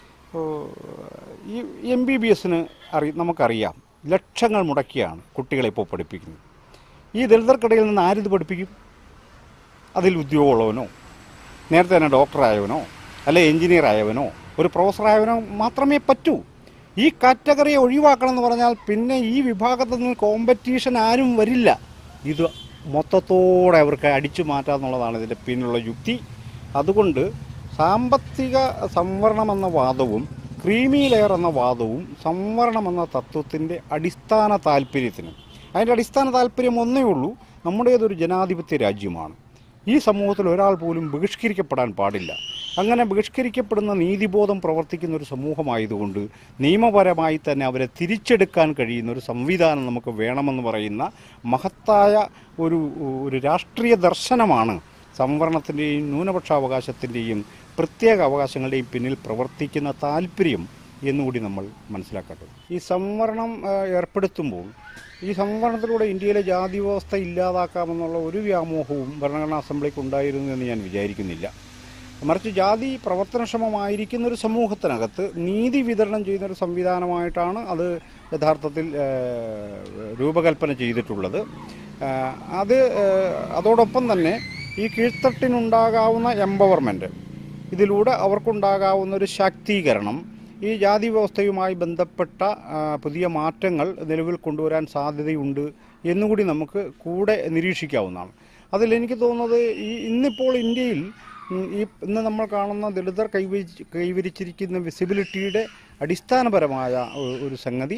ഈ എം ബി ബി എസിന് അറി നമുക്കറിയാം ലക്ഷങ്ങൾ മുടക്കിയാണ് കുട്ടികളെ ഇപ്പോൾ പഠിപ്പിക്കുന്നത്. ഈ ദളിതർക്കിടയിൽ നിന്ന് ആരിത് പഠിപ്പിക്കും? അതിൽ ഉദ്യോഗമുള്ളവനോ, നേരത്തെ തന്നെ ഡോക്ടറായവനോ, അല്ലെ എഞ്ചിനീയർ ആയവനോ, ഒരു പ്രൊഫസറായവനോ മാത്രമേ പറ്റൂ. ഈ കാറ്റഗറിയെ ഒഴിവാക്കണം എന്ന് പറഞ്ഞാൽ പിന്നെ ഈ വിഭാഗത്തിൽ നിന്ന് കോമ്പറ്റീഷൻ ആരും വരില്ല. ഇത് മൊത്തത്തോടെ അവർക്ക് അടിച്ചു മാറ്റാമെന്നുള്ളതാണ് ഇതിൻ്റെ പിന്നിലുള്ള യുക്തി. അതുകൊണ്ട് സാമ്പത്തിക സംവരണമെന്ന വാദവും ക്രീമി ലെയർ എന്ന വാദവും സംവരണമെന്ന തത്വത്തിൻ്റെ അടിസ്ഥാന താല്പര്യത്തിനും, അതിൻ്റെ അടിസ്ഥാന താല്പര്യം ഒന്നേ ഉള്ളൂ, നമ്മുടേതൊരു ജനാധിപത്യ രാജ്യമാണ്. ഈ സമൂഹത്തിൽ ഒരാൾ പോലും ബഹിഷ്കരിക്കപ്പെടാൻ പാടില്ല. അങ്ങനെ ബഹിഷ്കരിക്കപ്പെടുന്ന നീതിബോധം പ്രവർത്തിക്കുന്ന ഒരു സമൂഹമായതുകൊണ്ട് നിയമപരമായി തന്നെ അവരെ തിരിച്ചെടുക്കാൻ കഴിയുന്ന ഒരു സംവിധാനം നമുക്ക് വേണമെന്ന് പറയുന്ന മഹത്തായ ഒരു ഒരു രാഷ്ട്രീയ ദർശനമാണ് സംവരണത്തിൻ്റെയും ന്യൂനപക്ഷാവകാശത്തിൻ്റെയും പ്രത്യേക അവകാശങ്ങളുടെയും പിന്നിൽ പ്രവർത്തിക്കുന്ന താല്പര്യം എന്നുകൂടി നമ്മൾ മനസ്സിലാക്കട്ടെ. ഈ സംവരണം ഏർപ്പെടുത്തുമ്പോൾ ഈ സംവരണത്തിലൂടെ ഇന്ത്യയിലെ ജാതി വ്യവസ്ഥ ഇല്ലാതാക്കാമെന്നുള്ള ഒരു വ്യാമോഹവും ഭരണഘടനാ അസംബ്ലിക്ക് ഉണ്ടായിരുന്നു എന്ന് ഞാൻ വിചാരിക്കുന്നില്ല. മറിച്ച് ജാതി പ്രവർത്തനക്ഷമമായിരിക്കുന്ന ഒരു സമൂഹത്തിനകത്ത് നീതി വിതരണം ചെയ്യുന്നൊരു സംവിധാനമായിട്ടാണ് അത് യഥാർത്ഥത്തിൽ രൂപകൽപ്പന ചെയ്തിട്ടുള്ളത്. അത് അതോടൊപ്പം തന്നെ ഈ കീഴ്ത്തട്ടിനുണ്ടാകാവുന്ന എംപവർമെൻറ്റ്, ഇതിലൂടെ അവർക്കുണ്ടാകാവുന്ന ഒരു ശാക്തീകരണം, ഈ ജാതി വ്യവസ്ഥയുമായി ബന്ധപ്പെട്ട പുതിയ മാറ്റങ്ങൾ നിലവിൽ കൊണ്ടുവരാൻ സാധ്യതയുണ്ട് എന്നുകൂടി നമുക്ക് കൂടെ നിരീക്ഷിക്കാവുന്നതാണ്. അതിലെനിക്ക് തോന്നുന്നത് ഈ ഇന്നിപ്പോൾ ഇന്ത്യയിൽ ഈ ഇന്ന് നമ്മൾ കാണുന്ന ദളിതർ കൈവരി കൈവരിച്ചിരിക്കുന്ന വിസിബിലിറ്റിയുടെ അടിസ്ഥാനപരമായ ഒരു സംഗതി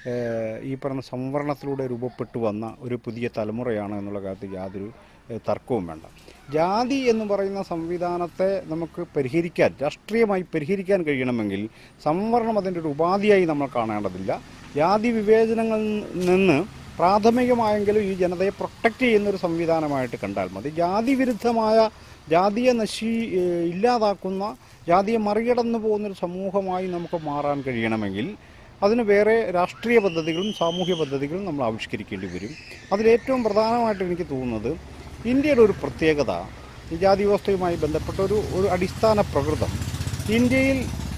ഈ പറഞ്ഞ സംവരണത്തിലൂടെ രൂപപ്പെട്ടു വന്ന ഒരു പുതിയ തലമുറയാണ് എന്നുള്ള കാര്യത്തിൽ യാതൊരു തർക്കവും വേണ്ട. ജാതി എന്ന് പറയുന്ന സംവിധാനത്തെ നമുക്ക് പരിഹരിക്കാൻ, രാഷ്ട്രീയമായി പരിഹരിക്കാൻ കഴിയണമെങ്കിൽ സംവരണം അതിൻ്റെ ഒരു ഉപാധിയായി നമ്മൾ കാണേണ്ടതില്ല. ജാതി വിവേചനങ്ങളിൽ നിന്ന് പ്രാഥമികമായെങ്കിലും ഈ ജനതയെ പ്രൊട്ടക്റ്റ് ചെയ്യുന്നൊരു സംവിധാനമായിട്ട് കണ്ടാൽ മതി. ജാതി വിരുദ്ധമായ, ജാതിയെ നശി ഇല്ലാതാക്കുന്ന, ജാതിയെ മറികടന്നു പോകുന്നൊരു സമൂഹമായി നമുക്ക് മാറാൻ കഴിയണമെങ്കിൽ അതിന് വേറെ രാഷ്ട്രീയ പദ്ധതികളും സാമൂഹ്യ പദ്ധതികളും നമ്മൾ ആവിഷ്കരിക്കേണ്ടി വരും. അതിലേറ്റവും പ്രധാനമായിട്ട് എനിക്ക് തോന്നുന്നത് ഇന്ത്യയുടെ ഒരു പ്രത്യേകത, ഈ ജാതി വ്യവസ്ഥയുമായി ബന്ധപ്പെട്ട ഒരു ഒരു അടിസ്ഥാന പ്രകൃതം, ഇന്ത്യയിൽ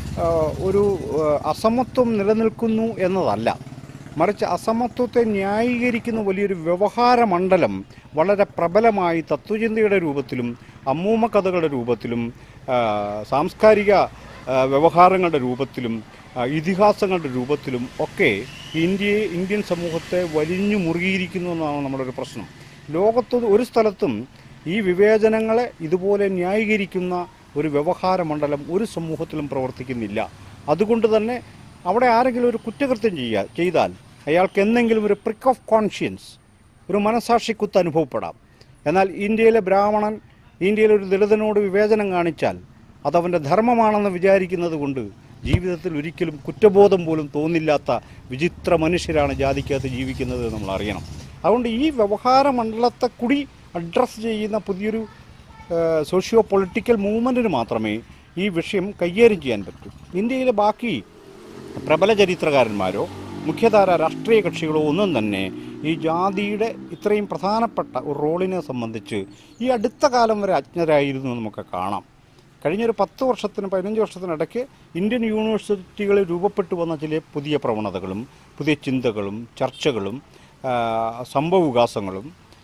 ഒരു അസമത്വം നിലനിൽക്കുന്നു എന്നതല്ല, മറിച്ച് അസമത്വത്തെ ന്യായീകരിക്കുന്ന വലിയൊരു വ്യവഹാര മണ്ഡലം വളരെ പ്രബലമായി തത്വചിന്തയുടെ രൂപത്തിലും അമ്മൂമ്മ കഥകളുടെ രൂപത്തിലും സാംസ്കാരിക വ്യവഹാരങ്ങളുടെ രൂപത്തിലും ഇതിഹാസങ്ങളുടെ രൂപത്തിലും ഒക്കെ ഇന്ത്യയെ ഇന്ത്യൻ സമൂഹത്തെ വലിഞ്ഞു മുറുകിയിരിക്കുന്നു എന്നാണ് നമ്മുടെ ഒരു പ്രശ്നം. ലോകത്ത് ഒരു സ്ഥലത്തും ഈ വിവേചനങ്ങളെ ഇതുപോലെ ന്യായീകരിക്കുന്ന ഒരു വ്യവഹാര മണ്ഡലം ഒരു സമൂഹത്തിലും പ്രവർത്തിക്കുന്നില്ല. അതുകൊണ്ട് തന്നെ അവിടെ ആരെങ്കിലും ഒരു കുറ്റകൃത്യം ചെയ്യുക ചെയ്താൽ അയാൾക്ക് എന്തെങ്കിലും ഒരു പ്രിക്ക് ഓഫ് കോൺഷ്യൻസ്, ഒരു മനസാക്ഷിക്കുത്ത് അനുഭവപ്പെടാം. എന്നാൽ ഇന്ത്യയിലെ ബ്രാഹ്മണൻ ഇന്ത്യയിലെ ഒരു ദളിതനോട് വിവേചനം കാണിച്ചാൽ അതവൻ്റെ ധർമ്മമാണെന്ന് വിചാരിക്കുന്നത് കൊണ്ട് ജീവിതത്തിൽ ഒരിക്കലും കുറ്റബോധം പോലും തോന്നില്ലാത്ത വിചിത്ര മനുഷ്യരാണ് ജാതിക്കകത്ത് ജീവിക്കുന്നത് നമ്മൾ അറിയണം. അതുകൊണ്ട് ഈ വ്യവഹാര മണ്ഡലത്തെ കൂടി അഡ്രസ്സ് ചെയ്യുന്ന പുതിയൊരു സോഷ്യോ പൊളിറ്റിക്കൽ മൂവ്മെൻറ്റിന് മാത്രമേ ഈ വിഷയം കൈകാര്യം ചെയ്യാൻ പറ്റൂ. ഇന്ത്യയിലെ ബാക്കി പ്രബല ചരിത്രകാരന്മാരോ മുഖ്യധാര രാഷ്ട്രീയ കക്ഷികളോ ഒന്നും തന്നെ ഈ ജാതിയുടെ ഇത്രയും പ്രധാനപ്പെട്ട ഒരു റോളിനെ സംബന്ധിച്ച് ഈ അടുത്ത കാലം വരെ അജ്ഞരായിരുന്നു നമുക്ക് കാണാം. കഴിഞ്ഞൊരു പത്ത് വർഷത്തിന് പതിനഞ്ച് വർഷത്തിനിടയ്ക്ക് ഇന്ത്യൻ യൂണിവേഴ്സിറ്റികളിൽ രൂപപ്പെട്ടു വന്ന ചില പുതിയ പ്രവണതകളും പുതിയ ചിന്തകളും ചർച്ചകളും സംഭവവികാസങ്ങളും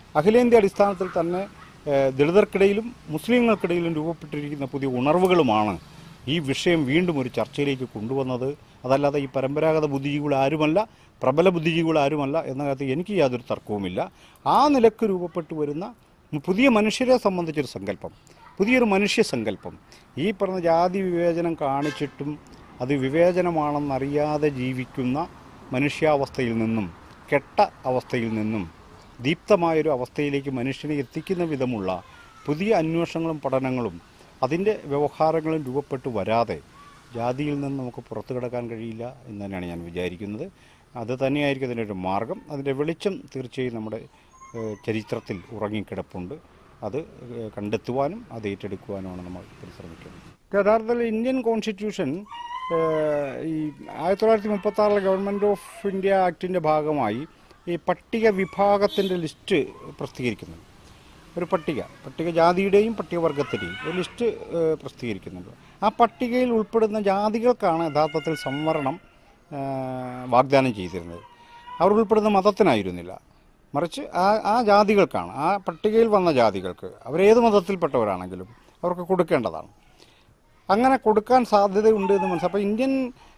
അഖിലേന്ത്യാ അടിസ്ഥാനത്തിൽ തന്നെ ദളിതർക്കിടയിലും മുസ്ലിങ്ങൾക്കിടയിലും രൂപപ്പെട്ടിരിക്കുന്ന പുതിയ ഉണർവുകളുമാണ് ഈ വിഷയം വീണ്ടും ഒരു ചർച്ചയിലേക്ക് കൊണ്ടുവന്നത്. അതല്ലാതെ ഈ പരമ്പരാഗത ബുദ്ധിജീവികൾ ആരുമല്ല, പ്രബല ബുദ്ധിജീവികൾ ആരുമല്ല എന്ന കാര്യത്തിൽ എനിക്ക് യാതൊരു തർക്കവുമില്ല. ആ നിലക്ക് രൂപപ്പെട്ടു വരുന്ന പുതിയ മനുഷ്യരെ സംബന്ധിച്ചൊരു സങ്കല്പം, പുതിയൊരു മനുഷ്യ സങ്കല്പം, ഈ പറഞ്ഞ ജാതി വിവേചനം കാണിച്ചിട്ടും അത് വിവേചനമാണെന്നറിയാതെ ജീവിക്കുന്ന മനുഷ്യാവസ്ഥയിൽ നിന്നും, കെട്ട അവസ്ഥയിൽ നിന്നും ദീപ്തമായൊരു അവസ്ഥയിലേക്ക് മനുഷ്യനെ എത്തിക്കുന്ന വിധമുള്ള പുതിയ അന്വേഷണങ്ങളും പഠനങ്ങളും അതിൻ്റെ വ്യവഹാരങ്ങളും രൂപപ്പെട്ടു വരാതെ ജാതിയിൽ നിന്ന് നമുക്ക് പുറത്തു കിടക്കാൻ കഴിയില്ല എന്ന് തന്നെയാണ് ഞാൻ വിചാരിക്കുന്നത്. അത് തന്നെയായിരിക്കും അതിൻ്റെ ഒരു മാർഗം. അതിൻ്റെ വെളിച്ചം തീർച്ചയായും നമ്മുടെ ചരിത്രത്തിൽ ഉറങ്ങിക്കിടപ്പുണ്ട്. അത് കണ്ടെത്തുവാനും അത് ഏറ്റെടുക്കുവാനുമാണ് നമ്മൾ പരിശ്രമിക്കുന്നത്. യഥാർത്ഥത്തിൽ ഇന്ത്യൻ കോൺസ്റ്റിറ്റ്യൂഷൻ ഈ ആയിരത്തി തൊള്ളായിരത്തി മുപ്പത്തി ആറിലെ ഗവൺമെൻറ് ഓഫ് ഇന്ത്യ ആക്ടിൻ്റെ ഭാഗമായി ഈ പട്ടിക വിഭാഗത്തിൻ്റെ ലിസ്റ്റ് പ്രസിദ്ധീകരിക്കുന്നുണ്ട്. ഒരു പട്ടിക പട്ടിക ജാതിയുടെയും പട്ടികവർഗത്തിൻ്റെയും ഒരു ലിസ്റ്റ് പ്രസിദ്ധീകരിക്കുന്നുണ്ട്. ആ പട്ടികയിൽ ഉൾപ്പെടുന്ന ജാതികൾക്കാണ് യഥാർത്ഥത്തിൽ സംവരണം വാഗ്ദാനം ചെയ്തിരുന്നത്. അവർ ഉൾപ്പെടുന്ന മതത്തിനായിരുന്നില്ല, മറിച്ച് ആ ആ ജാതികൾക്കാണ്, ആ പട്ടികയിൽ വന്ന ജാതികൾക്ക്, അവരേത് മതത്തിൽപ്പെട്ടവരാണെങ്കിലും അവർക്ക് കൊടുക്കേണ്ടതാണ്. അങ്ങനെ കൊടുക്കാൻ സാധ്യതയുണ്ട് എന്ന് മനസ്സിലാക്കും. അപ്പോൾ ഇന്ത്യൻ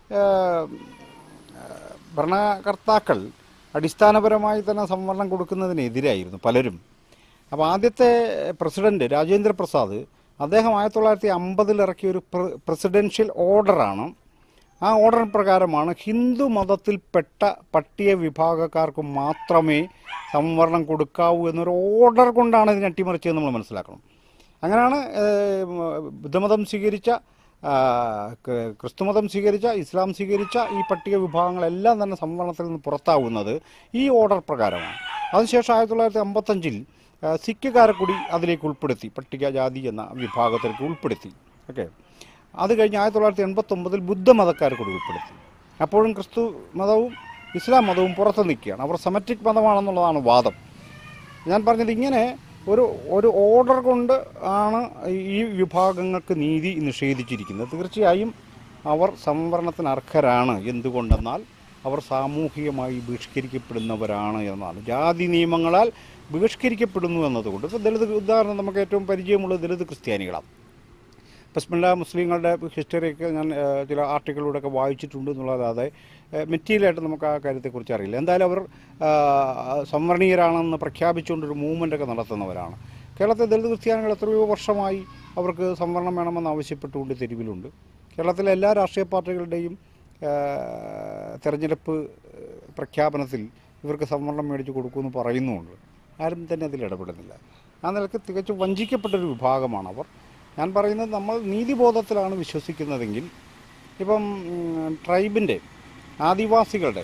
ഭരണകർത്താക്കൾ അടിസ്ഥാനപരമായി തന്നെ സംവരണം കൊടുക്കുന്നതിനെതിരായിരുന്നു പലരും. അപ്പോൾ ആദ്യത്തെ പ്രസിഡന്റ് രാജേന്ദ്ര പ്രസാദ് അദ്ദേഹം ആയിരത്തി തൊള്ളായിരത്തി അമ്പതിൽ ഇറക്കിയ ഒരു പ്രസിഡൻഷ്യൽ ഓർഡറാണ്. ആ ഓർഡർ പ്രകാരമാണ് ഹിന്ദു മതത്തിൽപ്പെട്ട പട്ടിക വിഭാഗക്കാർക്ക് മാത്രമേ സംവരണം കൊടുക്കാവൂ എന്നൊരു ഓർഡർ കൊണ്ടാണ് ഇതിനെ അട്ടിമറിച്ചത് നമ്മൾ മനസ്സിലാക്കണം. അങ്ങനെയാണ് ബുദ്ധമതം സ്വീകരിച്ച, ക്രിസ്തുമതം സ്വീകരിച്ച, ഇസ്ലാം സ്വീകരിച്ച ഈ പട്ടിക വിഭാഗങ്ങളെല്ലാം തന്നെ സംവരണത്തിൽ നിന്ന് പുറത്താവുന്നത് ഈ ഓർഡർ പ്രകാരമാണ്. അതിനുശേഷം ആയിരത്തി തൊള്ളായിരത്തി അമ്പത്തഞ്ചിൽ സിഖുകാരെ കൂടി അതിലേക്ക് ഉൾപ്പെടുത്തി, പട്ടികജാതി എന്ന വിഭാഗത്തിലേക്ക് ഉൾപ്പെടുത്തി. ഓക്കെ, അത് കഴിഞ്ഞ് ആയിരത്തി തൊള്ളായിരത്തി എൺപത്തൊമ്പതിൽ ബുദ്ധമതക്കാരെ കൂടി ഉൾപ്പെടുത്തി. അപ്പോഴും ക്രിസ്തു മതവും ഇസ്ലാം മതവും പുറത്ത് നിൽക്കുകയാണ്. അവർ സെമറ്റിക് മതമാണെന്നുള്ളതാണ് വാദം. ഞാൻ പറഞ്ഞത് ഇങ്ങനെ ഒരു ഒരു ഓർഡർ കൊണ്ട് ആണ് ഈ വിഭാഗങ്ങൾക്ക് നീതി നിഷേധിച്ചിരിക്കുന്നത്. തീർച്ചയായും അവർ സംവരണത്തിന് അർഹരാണ്. എന്തുകൊണ്ടെന്നാൽ അവർ സാമൂഹികമായി ബഹിഷ്കരിക്കപ്പെടുന്നവരാണ് എന്നാണ്. ജാതി നിയമങ്ങളാൽ ബഹിഷ്കരിക്കപ്പെടുന്നു എന്നതുകൊണ്ട്. ഇപ്പോൾ ദളിത് ഉദാഹരണം നമുക്ക് ഏറ്റവും പരിചയമുള്ളത് ദളിത് ക്രിസ്ത്യാനികളാണ്. പസ്മില്ല മുസ്ലിങ്ങളുടെ ഹിസ്റ്ററിയൊക്കെ ഞാൻ ചില ആർട്ടിക്കിളിലൂടെയൊക്കെ വായിച്ചിട്ടുണ്ട് എന്നുള്ളതല്ലാതെ മെറ്റീരിയലായിട്ട് നമുക്ക് ആ കാര്യത്തെക്കുറിച്ച് അറിയില്ല. എന്തായാലും അവർ സംവരണീയരാണെന്ന് പ്രഖ്യാപിച്ചുകൊണ്ടൊരു മൂവ്മെൻ്റൊക്കെ നടത്തുന്നവരാണ്. കേരളത്തിലെ ദളിത് ക്രിസ്ത്യാനികൾ എത്രയോ വർഷമായി അവർക്ക് സംവരണം വേണമെന്ന് ആവശ്യപ്പെട്ടുകൊണ്ട് തെരുവിലുണ്ട്. കേരളത്തിലെ എല്ലാ രാഷ്ട്രീയ പാർട്ടികളുടെയും തെരഞ്ഞെടുപ്പ് പ്രഖ്യാപനത്തിൽ ഇവർക്ക് സംവരണം മേടിച്ച് കൊടുക്കുമെന്ന് പറയുന്നുമുണ്ട്. ആരും തന്നെ അതിൽ ഇടപെടുന്നില്ല. ആ നിലയ്ക്ക് തികച്ചും വഞ്ചിക്കപ്പെട്ടൊരു വിഭാഗമാണ് അവർ. ഞാൻ പറയുന്നത്, നമ്മൾ നീതിബോധത്തിലാണ് വിശ്വസിക്കുന്നതെങ്കിൽ ഇപ്പം ട്രൈബിൻ്റെ, ആദിവാസികളുടെ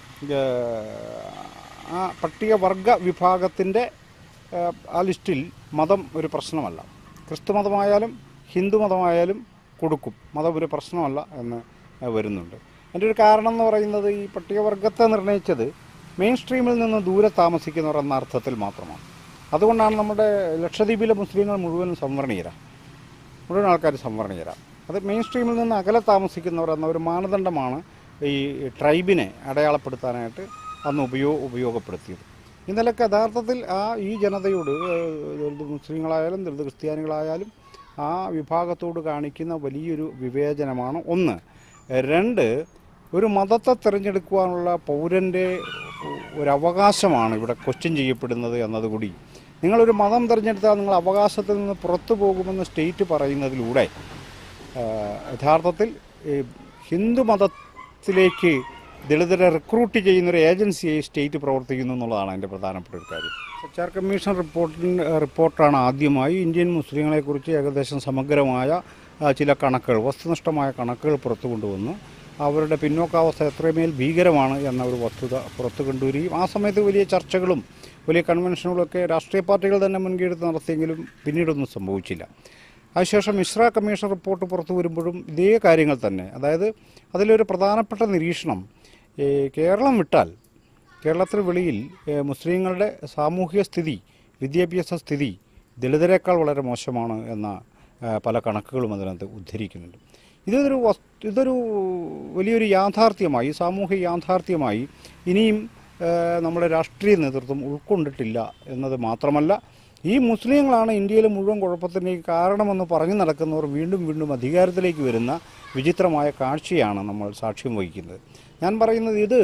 ആ പട്ടികവർഗ വിഭാഗത്തിൻ്റെ ആ ലിസ്റ്റിൽ മതം ഒരു പ്രശ്നമല്ല. ക്രിസ്തുമതമായാലും ഹിന്ദു മതമായാലും കൊടുക്കും, മതം ഒരു പ്രശ്നമല്ല എന്ന് വരുന്നുണ്ട്. അതിൻ്റെ ഒരു കാരണം എന്ന് പറയുന്നത്, ഈ പട്ടികവർഗത്തെ നിർണ്ണയിച്ചത് മെയിൻ സ്ട്രീമിൽ നിന്ന് ദൂരെ താമസിക്കുന്നവർ എന്ന അർത്ഥത്തിൽ മാത്രമാണ്. അതുകൊണ്ടാണ് നമ്മുടെ ലക്ഷദ്വീപിലെ മുസ്ലിങ്ങൾ മുഴുവൻ സംവരണീയരാണ്, മുഴുവൻ ആൾക്കാർ സംവരണീയരാണ്. അത് മെയിൻ സ്ട്രീമിൽ നിന്ന് അകലെ താമസിക്കുന്നവർ എന്ന ഒരു മാനദണ്ഡമാണ് ഈ ട്രൈബിനെ അടയാളപ്പെടുത്താനായിട്ട് അന്ന് ഉപയോ ഉപയോഗപ്പെടുത്തിയത്. ഇന്നലൊക്കെ യഥാർത്ഥത്തിൽ ആ ഈ ജനതയോട്, ദളിത് മുസ്ലിങ്ങളായാലും ദളിത് ക്രിസ്ത്യാനികളായാലും ആ വിഭാഗത്തോട് കാണിക്കുന്ന വലിയൊരു വിവേചനമാണ് ഒന്ന്. രണ്ട്, ഒരു മതത്തെ തിരഞ്ഞെടുക്കുവാനുള്ള പൗരൻ്റെ ഒരവകാശമാണ് ഇവിടെ ക്വസ്റ്റ്യൻ ചെയ്യപ്പെടുന്നത് എന്നതുകൂടി. നിങ്ങളൊരു മതം തിരഞ്ഞെടുത്താൽ നിങ്ങൾ അവകാശത്തിൽ നിന്ന് പുറത്തു പോകുമെന്ന് സ്റ്റേറ്റ് പറയുന്നതിലൂടെ യഥാർത്ഥത്തിൽ ഹിന്ദു മതത്തിലേക്ക് ദളിതരെ റിക്രൂട്ട് ചെയ്യുന്നൊരു ഏജൻസിയായി സ്റ്റേറ്റ് പ്രവർത്തിക്കുന്നു എന്നുള്ളതാണ് അതിൻ്റെ പ്രധാനപ്പെട്ട ഒരു കാര്യം. എച്ച് ആർ കമ്മീഷൻ റിപ്പോർട്ടിൻ്റെ റിപ്പോർട്ടാണ് ആദ്യമായി ഇന്ത്യൻ മുസ്ലിങ്ങളെക്കുറിച്ച് ഏകദേശം സമഗ്രമായ ചില കണക്കുകൾ, വസ്തുനിഷ്ഠമായ കണക്കുകൾ പുറത്തു കൊണ്ടുവന്നു അവരുടെ പിന്നോക്കാവസ്ഥ എത്രമേൽ ഭീകരമാണ് എന്ന ഒരു വസ്തുത പുറത്തു കൊണ്ടുവരികയും ആ സമയത്ത് വലിയ ചർച്ചകളും വലിയ കൺവെൻഷനുകളൊക്കെ രാഷ്ട്രീയ പാർട്ടികൾ തന്നെ മുൻകൈയെടുത്ത് നടത്തിയെങ്കിലും പിന്നീടൊന്നും സംഭവിച്ചില്ല. അതിനുശേഷം മിശ്ര കമ്മീഷൻ റിപ്പോർട്ട് പുറത്തു വരുമ്പോഴും ഇതേ കാര്യങ്ങൾ തന്നെ. അതായത് അതിലൊരു പ്രധാനപ്പെട്ട നിരീക്ഷണം, കേരളം വിട്ടാൽ കേരളത്തിന് വെളിയിൽ മുസ്ലിങ്ങളുടെ സാമൂഹിക സ്ഥിതി, വിദ്യാഭ്യാസ സ്ഥിതി ദളിതരേക്കാൾ വളരെ മോശമാണ് എന്ന പല കണക്കുകളും അതിനകത്ത് ഉദ്ധരിക്കുന്നുണ്ട്. ഇതൊരു വസ്തു ഇതൊരു വലിയൊരു യാഥാർത്ഥ്യമായി, സാമൂഹിക യാഥാർത്ഥ്യമായി ഇനിയും നമ്മുടെ രാഷ്ട്രീയ നേതൃത്വം ഉൾക്കൊണ്ടിട്ടില്ല എന്നത് മാത്രമല്ല, ഈ മുസ്ലിങ്ങളാണ് ഇന്ത്യയിലെ മുഴുവൻ കുഴപ്പത്തിന് കാരണമെന്ന് പറഞ്ഞു നടക്കുന്നവർ വീണ്ടും വീണ്ടും അധികാരത്തിലേക്ക് വരുന്ന വിചിത്രമായ കാഴ്ചയാണ് നമ്മൾ സാക്ഷ്യം വഹിക്കുന്നത്. ഞാൻ പറയുന്നത് ഇത്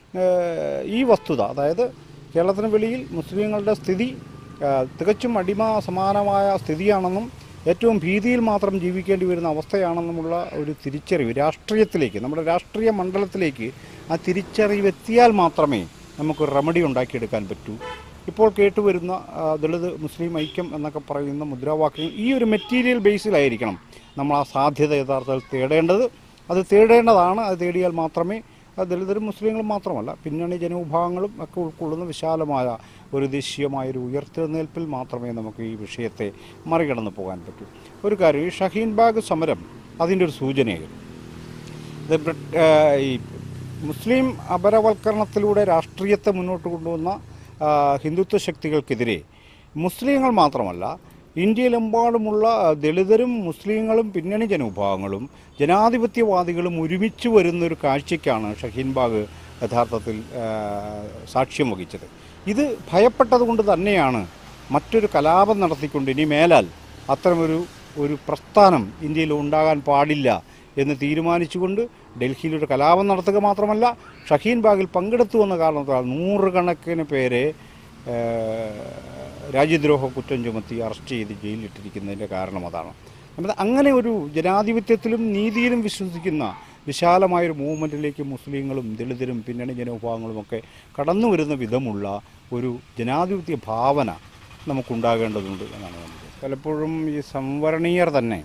ഈ വസ്തുത, അതായത് കേരളത്തിന് വെളിയിൽ മുസ്ലിങ്ങളുടെ സ്ഥിതി തികച്ചും അടിമ സമാനമായ സ്ഥിതിയാണെന്നും ഏറ്റവും ഭീതിയിൽ മാത്രം ജീവിക്കേണ്ടി വരുന്ന അവസ്ഥയാണെന്നുമുള്ള ഒരു തിരിച്ചറിവ് രാഷ്ട്രീയത്തിലേക്ക്, നമ്മുടെ രാഷ്ട്രീയ മണ്ഡലത്തിലേക്ക് ആ തിരിച്ചറിവ് എത്തിയാൽ മാത്രമേ നമുക്ക് റെമഡി ഉണ്ടാക്കിയെടുക്കാൻ പറ്റൂ. ഇപ്പോൾ കേട്ടുവരുന്ന ദളിത് മുസ്ലിം ഐക്യം എന്നൊക്കെ പറയുന്ന മുദ്രാവാക്യങ്ങൾ ഈ ഒരു മെറ്റീരിയൽ ബേസിലായിരിക്കണം നമ്മൾ ആ സാധ്യത യഥാർത്ഥത്തിൽ തേടേണ്ടത്. അത് തേടേണ്ടതാണ്. അത് തേടിയാൽ മാത്രമേ ദളിതരും മുസ്ലിങ്ങളും മാത്രമല്ല പിന്നണി ജനവിഭാഗങ്ങളും ഒക്കെ ഉൾക്കൊള്ളുന്ന വിശാലമായ ഒരു ദേശീയമായൊരു ഉയർത്തെഴുന്നേൽപ്പിൽ മാത്രമേ നമുക്ക് ഈ വിഷയത്തെ മറികടന്ന് പോകാൻ പറ്റൂ. ഒരു കാര്യം, ഈ ഷഹീൻ ബാഗ് സമരം അതിൻ്റെ ഒരു സൂചനയായിരുന്നു. ഇത് ഈ മുസ്ലിം അപരവൽക്കരണത്തിലൂടെ രാഷ്ട്രീയത്തെ മുന്നോട്ട് കൊണ്ടുവന്ന ഹിന്ദുത്വ ശക്തികൾക്കെതിരെ മുസ്ലിങ്ങൾ മാത്രമല്ല ഇന്ത്യയിലെമ്പാടുമുള്ള ദളിതരും മുസ്ലിങ്ങളും പിന്നണി ജനവിഭാഗങ്ങളും ജനാധിപത്യവാദികളും ഒരുമിച്ച് വരുന്നൊരു കാഴ്ചയ്ക്കാണ് ഷഹീൻ ബാഗ് യഥാർത്ഥത്തിൽ സാക്ഷ്യം വഹിച്ചത്. ഇത് ഭയപ്പെട്ടതുകൊണ്ട് തന്നെയാണ് മറ്റൊരു കലാപം നടത്തിക്കൊണ്ട് ഇനി മേലാൽ അത്തരമൊരു ഒരു പ്രസ്ഥാനം ഇന്ത്യയിൽ ഉണ്ടാകാൻ പാടില്ല എന്ന് തീരുമാനിച്ചുകൊണ്ട് ഡൽഹിയിലൊരു കലാപം നടത്തുക മാത്രമല്ല ഷഹീൻ ബാഗിൽ പങ്കെടുത്തു എന്ന കാരണത്താൽ നൂറുകണക്കിന് പേരെ രാജ്യദ്രോഹ കുറ്റം ചുമത്തി അറസ്റ്റ് ചെയ്ത് ജയിലിലിട്ടിരിക്കുന്നതിൻ്റെ കാരണം അതാണ്. അങ്ങനെ ഒരു ജനാധിപത്യത്തിലും നീതിയിലും വിശ്വസിക്കുന്ന വിശാലമായൊരു മൂവ്മെൻറ്റിലേക്ക് മുസ്ലിങ്ങളും ദളിതരും പിന്നണി ജനവിഭാഗങ്ങളുമൊക്കെ കടന്നു വരുന്ന വിധമുള്ള ഒരു ജനാധിപത്യ ഭാവന നമുക്കുണ്ടാകേണ്ടതുണ്ട് എന്നാണ് പറഞ്ഞത്. പലപ്പോഴും ഈ സംവരണീയർ തന്നെ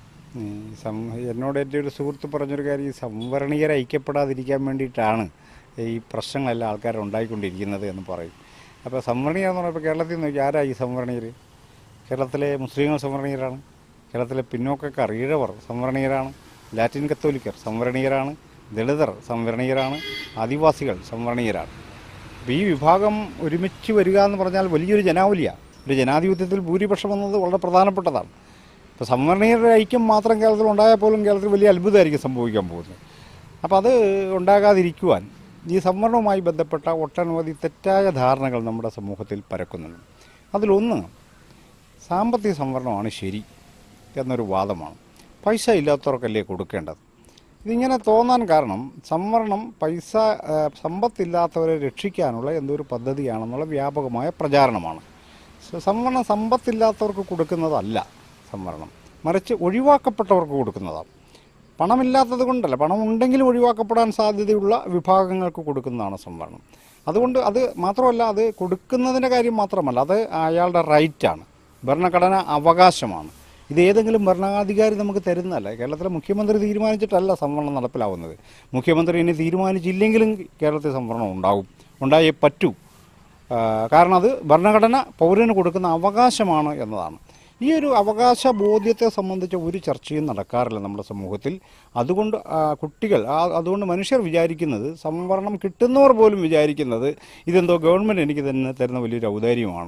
എന്നോട് എൻ്റെ ഒരു സുഹൃത്ത് പറഞ്ഞൊരു കാര്യം, ഈ സംവരണീയർ ഐക്യപ്പെടാതിരിക്കാൻ വേണ്ടിയിട്ടാണ് ഈ പ്രശ്നങ്ങളെല്ലാം ആൾക്കാർ ഉണ്ടായിക്കൊണ്ടിരിക്കുന്നത് എന്ന് പറയും. അപ്പോൾ സംവരണീയർ എന്ന് പറഞ്ഞപ്പോൾ കേരളത്തിൽ നിന്ന് ആരാ ഈ സംവരണീയർ? കേരളത്തിലെ മുസ്ലിങ്ങൾ സംവരണീയരാണ്, കേരളത്തിലെ പിന്നോക്കക്കാർ ഈഴവർ സംവരണീയരാണ്, ലാറ്റിൻ കത്തോലിക്കർ സംവരണീയരാണ്, ദളിതർ സംവരണീയരാണ്, ആദിവാസികൾ സംവരണീയരാണ്. അപ്പോൾ ഈ വിഭാഗം ഒരുമിച്ച് വരിക എന്ന് പറഞ്ഞാൽ വലിയൊരു ജനാവലിയാണ്. ഒരു ജനാധിപത്യത്തിൽ ഭൂരിപക്ഷം എന്നത് വളരെ പ്രധാനപ്പെട്ടതാണ്. ഇപ്പോൾ സംവരണീയരുടെ ഐക്യം മാത്രം കേരളത്തിൽ ഉണ്ടായാൽ പോലും കേരളത്തിൽ വലിയ അത്ഭുതമായിരിക്കും സംഭവിക്കാൻ പോകുന്നത്. അപ്പോൾ അത് ഉണ്ടാകാതിരിക്കുവാൻ ഈ സംവരണവുമായി ബന്ധപ്പെട്ട ഒട്ടനവധി തെറ്റായ ധാരണകൾ നമ്മുടെ സമൂഹത്തിൽ പരക്കുന്നുണ്ട്. അതിലൊന്ന് സാമ്പത്തിക സംവരണമാണ് ശരി എന്നൊരു വാദമാണ്. പൈസ ഇല്ലാത്തവർക്കല്ലേ കൊടുക്കേണ്ടത്. ഇതിങ്ങനെ തോന്നാൻ കാരണം സംവരണം പൈസ സമ്പത്തില്ലാത്തവരെ രക്ഷിക്കാനുള്ള എന്തൊരു പദ്ധതിയാണെന്നുള്ള വ്യാപകമായ പ്രചാരണമാണ്. സംവരണം സമ്പത്തില്ലാത്തവർക്ക് കൊടുക്കുന്നതല്ല സംവരണം, മറിച്ച് ഒഴിവാക്കപ്പെട്ടവർക്ക് കൊടുക്കുന്നതാണ്. പണമില്ലാത്തത് കൊണ്ടല്ല, പണം ഉണ്ടെങ്കിലും ഒഴിവാക്കപ്പെടാൻ സാധ്യതയുള്ള വിഭാഗങ്ങൾക്ക് കൊടുക്കുന്നതാണ് സംവരണം. അതുകൊണ്ട് അത് മാത്രമല്ല, അത് കൊടുക്കുന്നതിൻ്റെ കാര്യം മാത്രമല്ല, അത് അയാളുടെ റൈറ്റാണ്, ഭരണഘടന അവകാശമാണ്. ഇത് ഏതെങ്കിലും ഭരണാധികാരി നമുക്ക് തരുന്നതല്ല. കേരളത്തിലെ മുഖ്യമന്ത്രി തീരുമാനിച്ചിട്ടല്ല സംവരണം നടപ്പിലാവുന്നത്. മുഖ്യമന്ത്രി ഇനി തീരുമാനിച്ചില്ലെങ്കിലും കേരളത്തിൽ സംവരണം ഉണ്ടാവും, ഉണ്ടായേ പറ്റൂ. കാരണം അത് ഭരണഘടന പൗരന് കൊടുക്കുന്ന അവകാശമാണ് എന്നതാണ്. ഈ ഒരു അവകാശ ബോധ്യത്തെ സംബന്ധിച്ച ഒരു ചർച്ചയും നടക്കാറില്ല നമ്മുടെ സമൂഹത്തിൽ. അതുകൊണ്ട് കുട്ടികൾ അതുകൊണ്ട് മനുഷ്യർ വിചാരിക്കുന്നത്, സംവരണം കിട്ടുന്നവർ പോലും വിചാരിക്കുന്നത് ഇതെന്തോ ഗവൺമെൻറ് എനിക്ക് തന്നെ തരുന്ന വലിയൊരു ഔദാര്യമാണ്.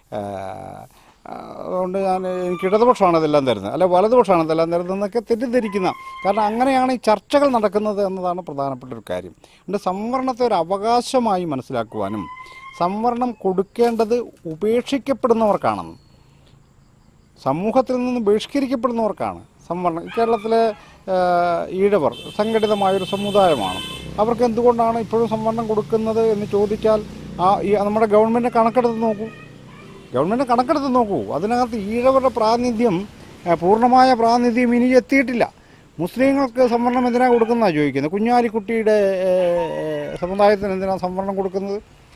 അതുകൊണ്ട് ഞാൻ എനിക്ക് ഇടതുപക്ഷമാണ് ഇതെല്ലാം തരുന്നത്, അല്ല വലതുപക്ഷമാണ് ഇതെല്ലാം തരുന്നതെന്നൊക്കെ തെറ്റിദ്ധരിക്കുന്ന, കാരണം അങ്ങനെയാണ് ഈ ചർച്ചകൾ നടക്കുന്നത് എന്നതാണ് പ്രധാനപ്പെട്ട ഒരു കാര്യം. അതുകൊണ്ട് സംവരണത്തെ ഒരു അവകാശമായി മനസ്സിലാക്കുവാനും സംവരണം കൊടുക്കേണ്ടത് ഉപേക്ഷിക്കപ്പെടുന്നവർക്കാണെന്നും സമൂഹത്തിൽ നിന്ന് ബഹിഷ്കരിക്കപ്പെടുന്നവർക്കാണ് സംവരണം. കേരളത്തിലെ ഈഴവർ സംഘടിതമായൊരു സമുദായമാണ്. അവർക്ക് എന്തുകൊണ്ടാണ് ഇപ്പോഴും സംവരണം കൊടുക്കുന്നത് എന്ന് ചോദിച്ചാൽ ആ നമ്മുടെ ഗവൺമെൻറ് കണക്കെടുത്ത് നോക്കൂ ഗവൺമെൻറ് കണക്കെടുത്ത് നോക്കൂ അതിനകത്ത് ഈഴവരുടെ പ്രാതിനിധ്യം, പൂർണ്ണമായ പ്രാതിനിധ്യം ഇനി എത്തിയിട്ടില്ല. മുസ്ലിങ്ങൾക്ക് സംവരണം എന്തിനാണ് കൊടുക്കുന്നതാണ് ചോദിക്കുന്നത്. കുഞ്ഞാലിക്കുട്ടിയുടെ സമുദായത്തിന് എന്തിനാണ് സംവരണം കൊടുക്കുന്നത്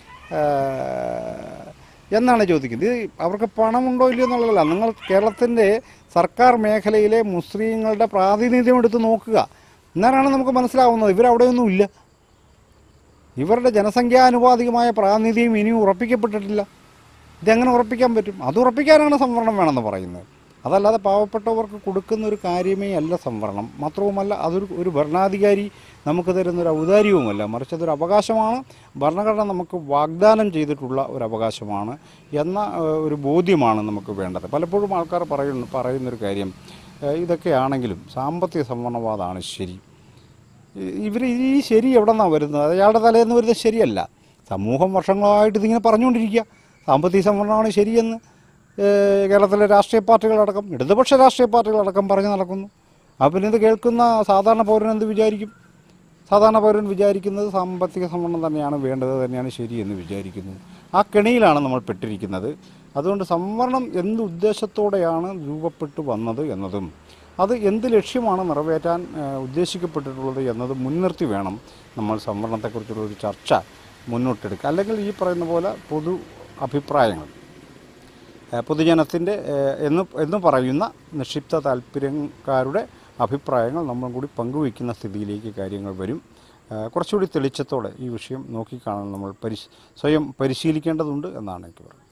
എന്നാണ് ചോദിക്കുന്നത്. ഇത് അവർക്ക് പണമുണ്ടോ ഇല്ലയോ എന്നുള്ളതല്ല. നിങ്ങൾ കേരളത്തിൻ്റെ സർക്കാർ മേഖലയിലെ മുസ്ലിങ്ങളുടെ പ്രാതിനിധ്യം എടുത്ത് നോക്കുക. എന്നാലാണ് നമുക്ക് മനസ്സിലാവുന്നത് ഇവരവിടെയൊന്നും ഇല്ല. ഇവരുടെ ജനസംഖ്യാനുപാതികമായ പ്രാതിനിധ്യം ഇനിയും ഉറപ്പിക്കപ്പെട്ടിട്ടില്ല. ഇതെങ്ങനെ ഉറപ്പിക്കാൻ പറ്റും? അത് ഉറപ്പിക്കാനാണ് സംവരണം വേണമെന്ന് പറയുന്നത്. അതല്ലാതെ പാവപ്പെട്ടവർക്ക് കൊടുക്കുന്ന ഒരു കാര്യമേ അല്ല സംവരണം. മാത്രവുമല്ല അതൊരു ഒരു ഭരണാധികാരി നമുക്ക് തരുന്നൊരു ഔദാര്യവുമല്ല, മറിച്ച് അതൊരു അവകാശമാണ്. ഭരണഘടന നമുക്ക് വാഗ്ദാനം ചെയ്തിട്ടുള്ള ഒരു അവകാശമാണ് എന്ന ഒരു ബോധ്യമാണ് നമുക്ക് വേണ്ടത്. പലപ്പോഴും ആൾക്കാർ പറയുന്നു പറയുന്നൊരു കാര്യം, ഇതൊക്കെയാണെങ്കിലും സാമ്പത്തിക സംവരണവാദമാണ് ശരി. ഇവർ ഈ ശരി എവിടെ നിന്നാണ് വരുന്നത്? അയാളുടെ തലേന്ന് വരുന്നത് ശരിയല്ല. സമൂഹം വർഷങ്ങളായിട്ട് ഇതിങ്ങനെ പറഞ്ഞുകൊണ്ടിരിക്കുക സാമ്പത്തിക സംവരണമാണ് ശരിയെന്ന് കേരളത്തിലെ രാഷ്ട്രീയ പാർട്ടികളടക്കം ഇടതുപക്ഷ രാഷ്ട്രീയ പാർട്ടികളടക്കം പറഞ്ഞു നടക്കുന്നു. അപ്പോൾ പിന്നെ ഇത് കേൾക്കുന്ന സാധാരണ പൗരൻ എന്ത് വിചാരിക്കും? സാധാരണ പൗരൻ വിചാരിക്കുന്നത് സാമ്പത്തിക സംവരണം തന്നെയാണ് വേണ്ടത്, തന്നെയാണ് ശരിയെന്ന് വിചാരിക്കുന്നു. ആ കെണിയിലാണ് നമ്മൾ പെട്ടിരിക്കുന്നത്. അതുകൊണ്ട് സംവരണം എന്ത് ഉദ്ദേശത്തോടെയാണ് രൂപപ്പെട്ടു വന്നത് എന്നതും അത് എന്ത് ലക്ഷ്യമാണ് നിറവേറ്റാൻ ഉദ്ദേശിക്കപ്പെട്ടിട്ടുള്ളത് എന്നത് മുൻനിർത്തി വേണം നമ്മൾ സംവരണത്തെക്കുറിച്ചുള്ള ഒരു ചർച്ച മുന്നോട്ടെടുക്കുക. അല്ലെങ്കിൽ ഈ പറയുന്ന പോലെ പൊതു അഭിപ്രായങ്ങൾ പൊതുജനത്തിൻ്റെ എന്ന് എന്ന് പറയുന്ന നിക്ഷിപ്ത താല്പര്യക്കാരുടെ അഭിപ്രായങ്ങൾ നമ്മൾ കൂടി പങ്കുവയ്ക്കുന്ന സ്ഥിതിയിലേക്ക് കാര്യങ്ങൾ വരും. കുറച്ചുകൂടി തെളിച്ചത്തോടെ ഈ വിഷയം നോക്കിക്കാണാൻ നമ്മൾ പരിശ് സ്വയം പരിശീലിക്കേണ്ടതുണ്ട് എന്നാണ് എനിക്ക് പറയുന്നത്.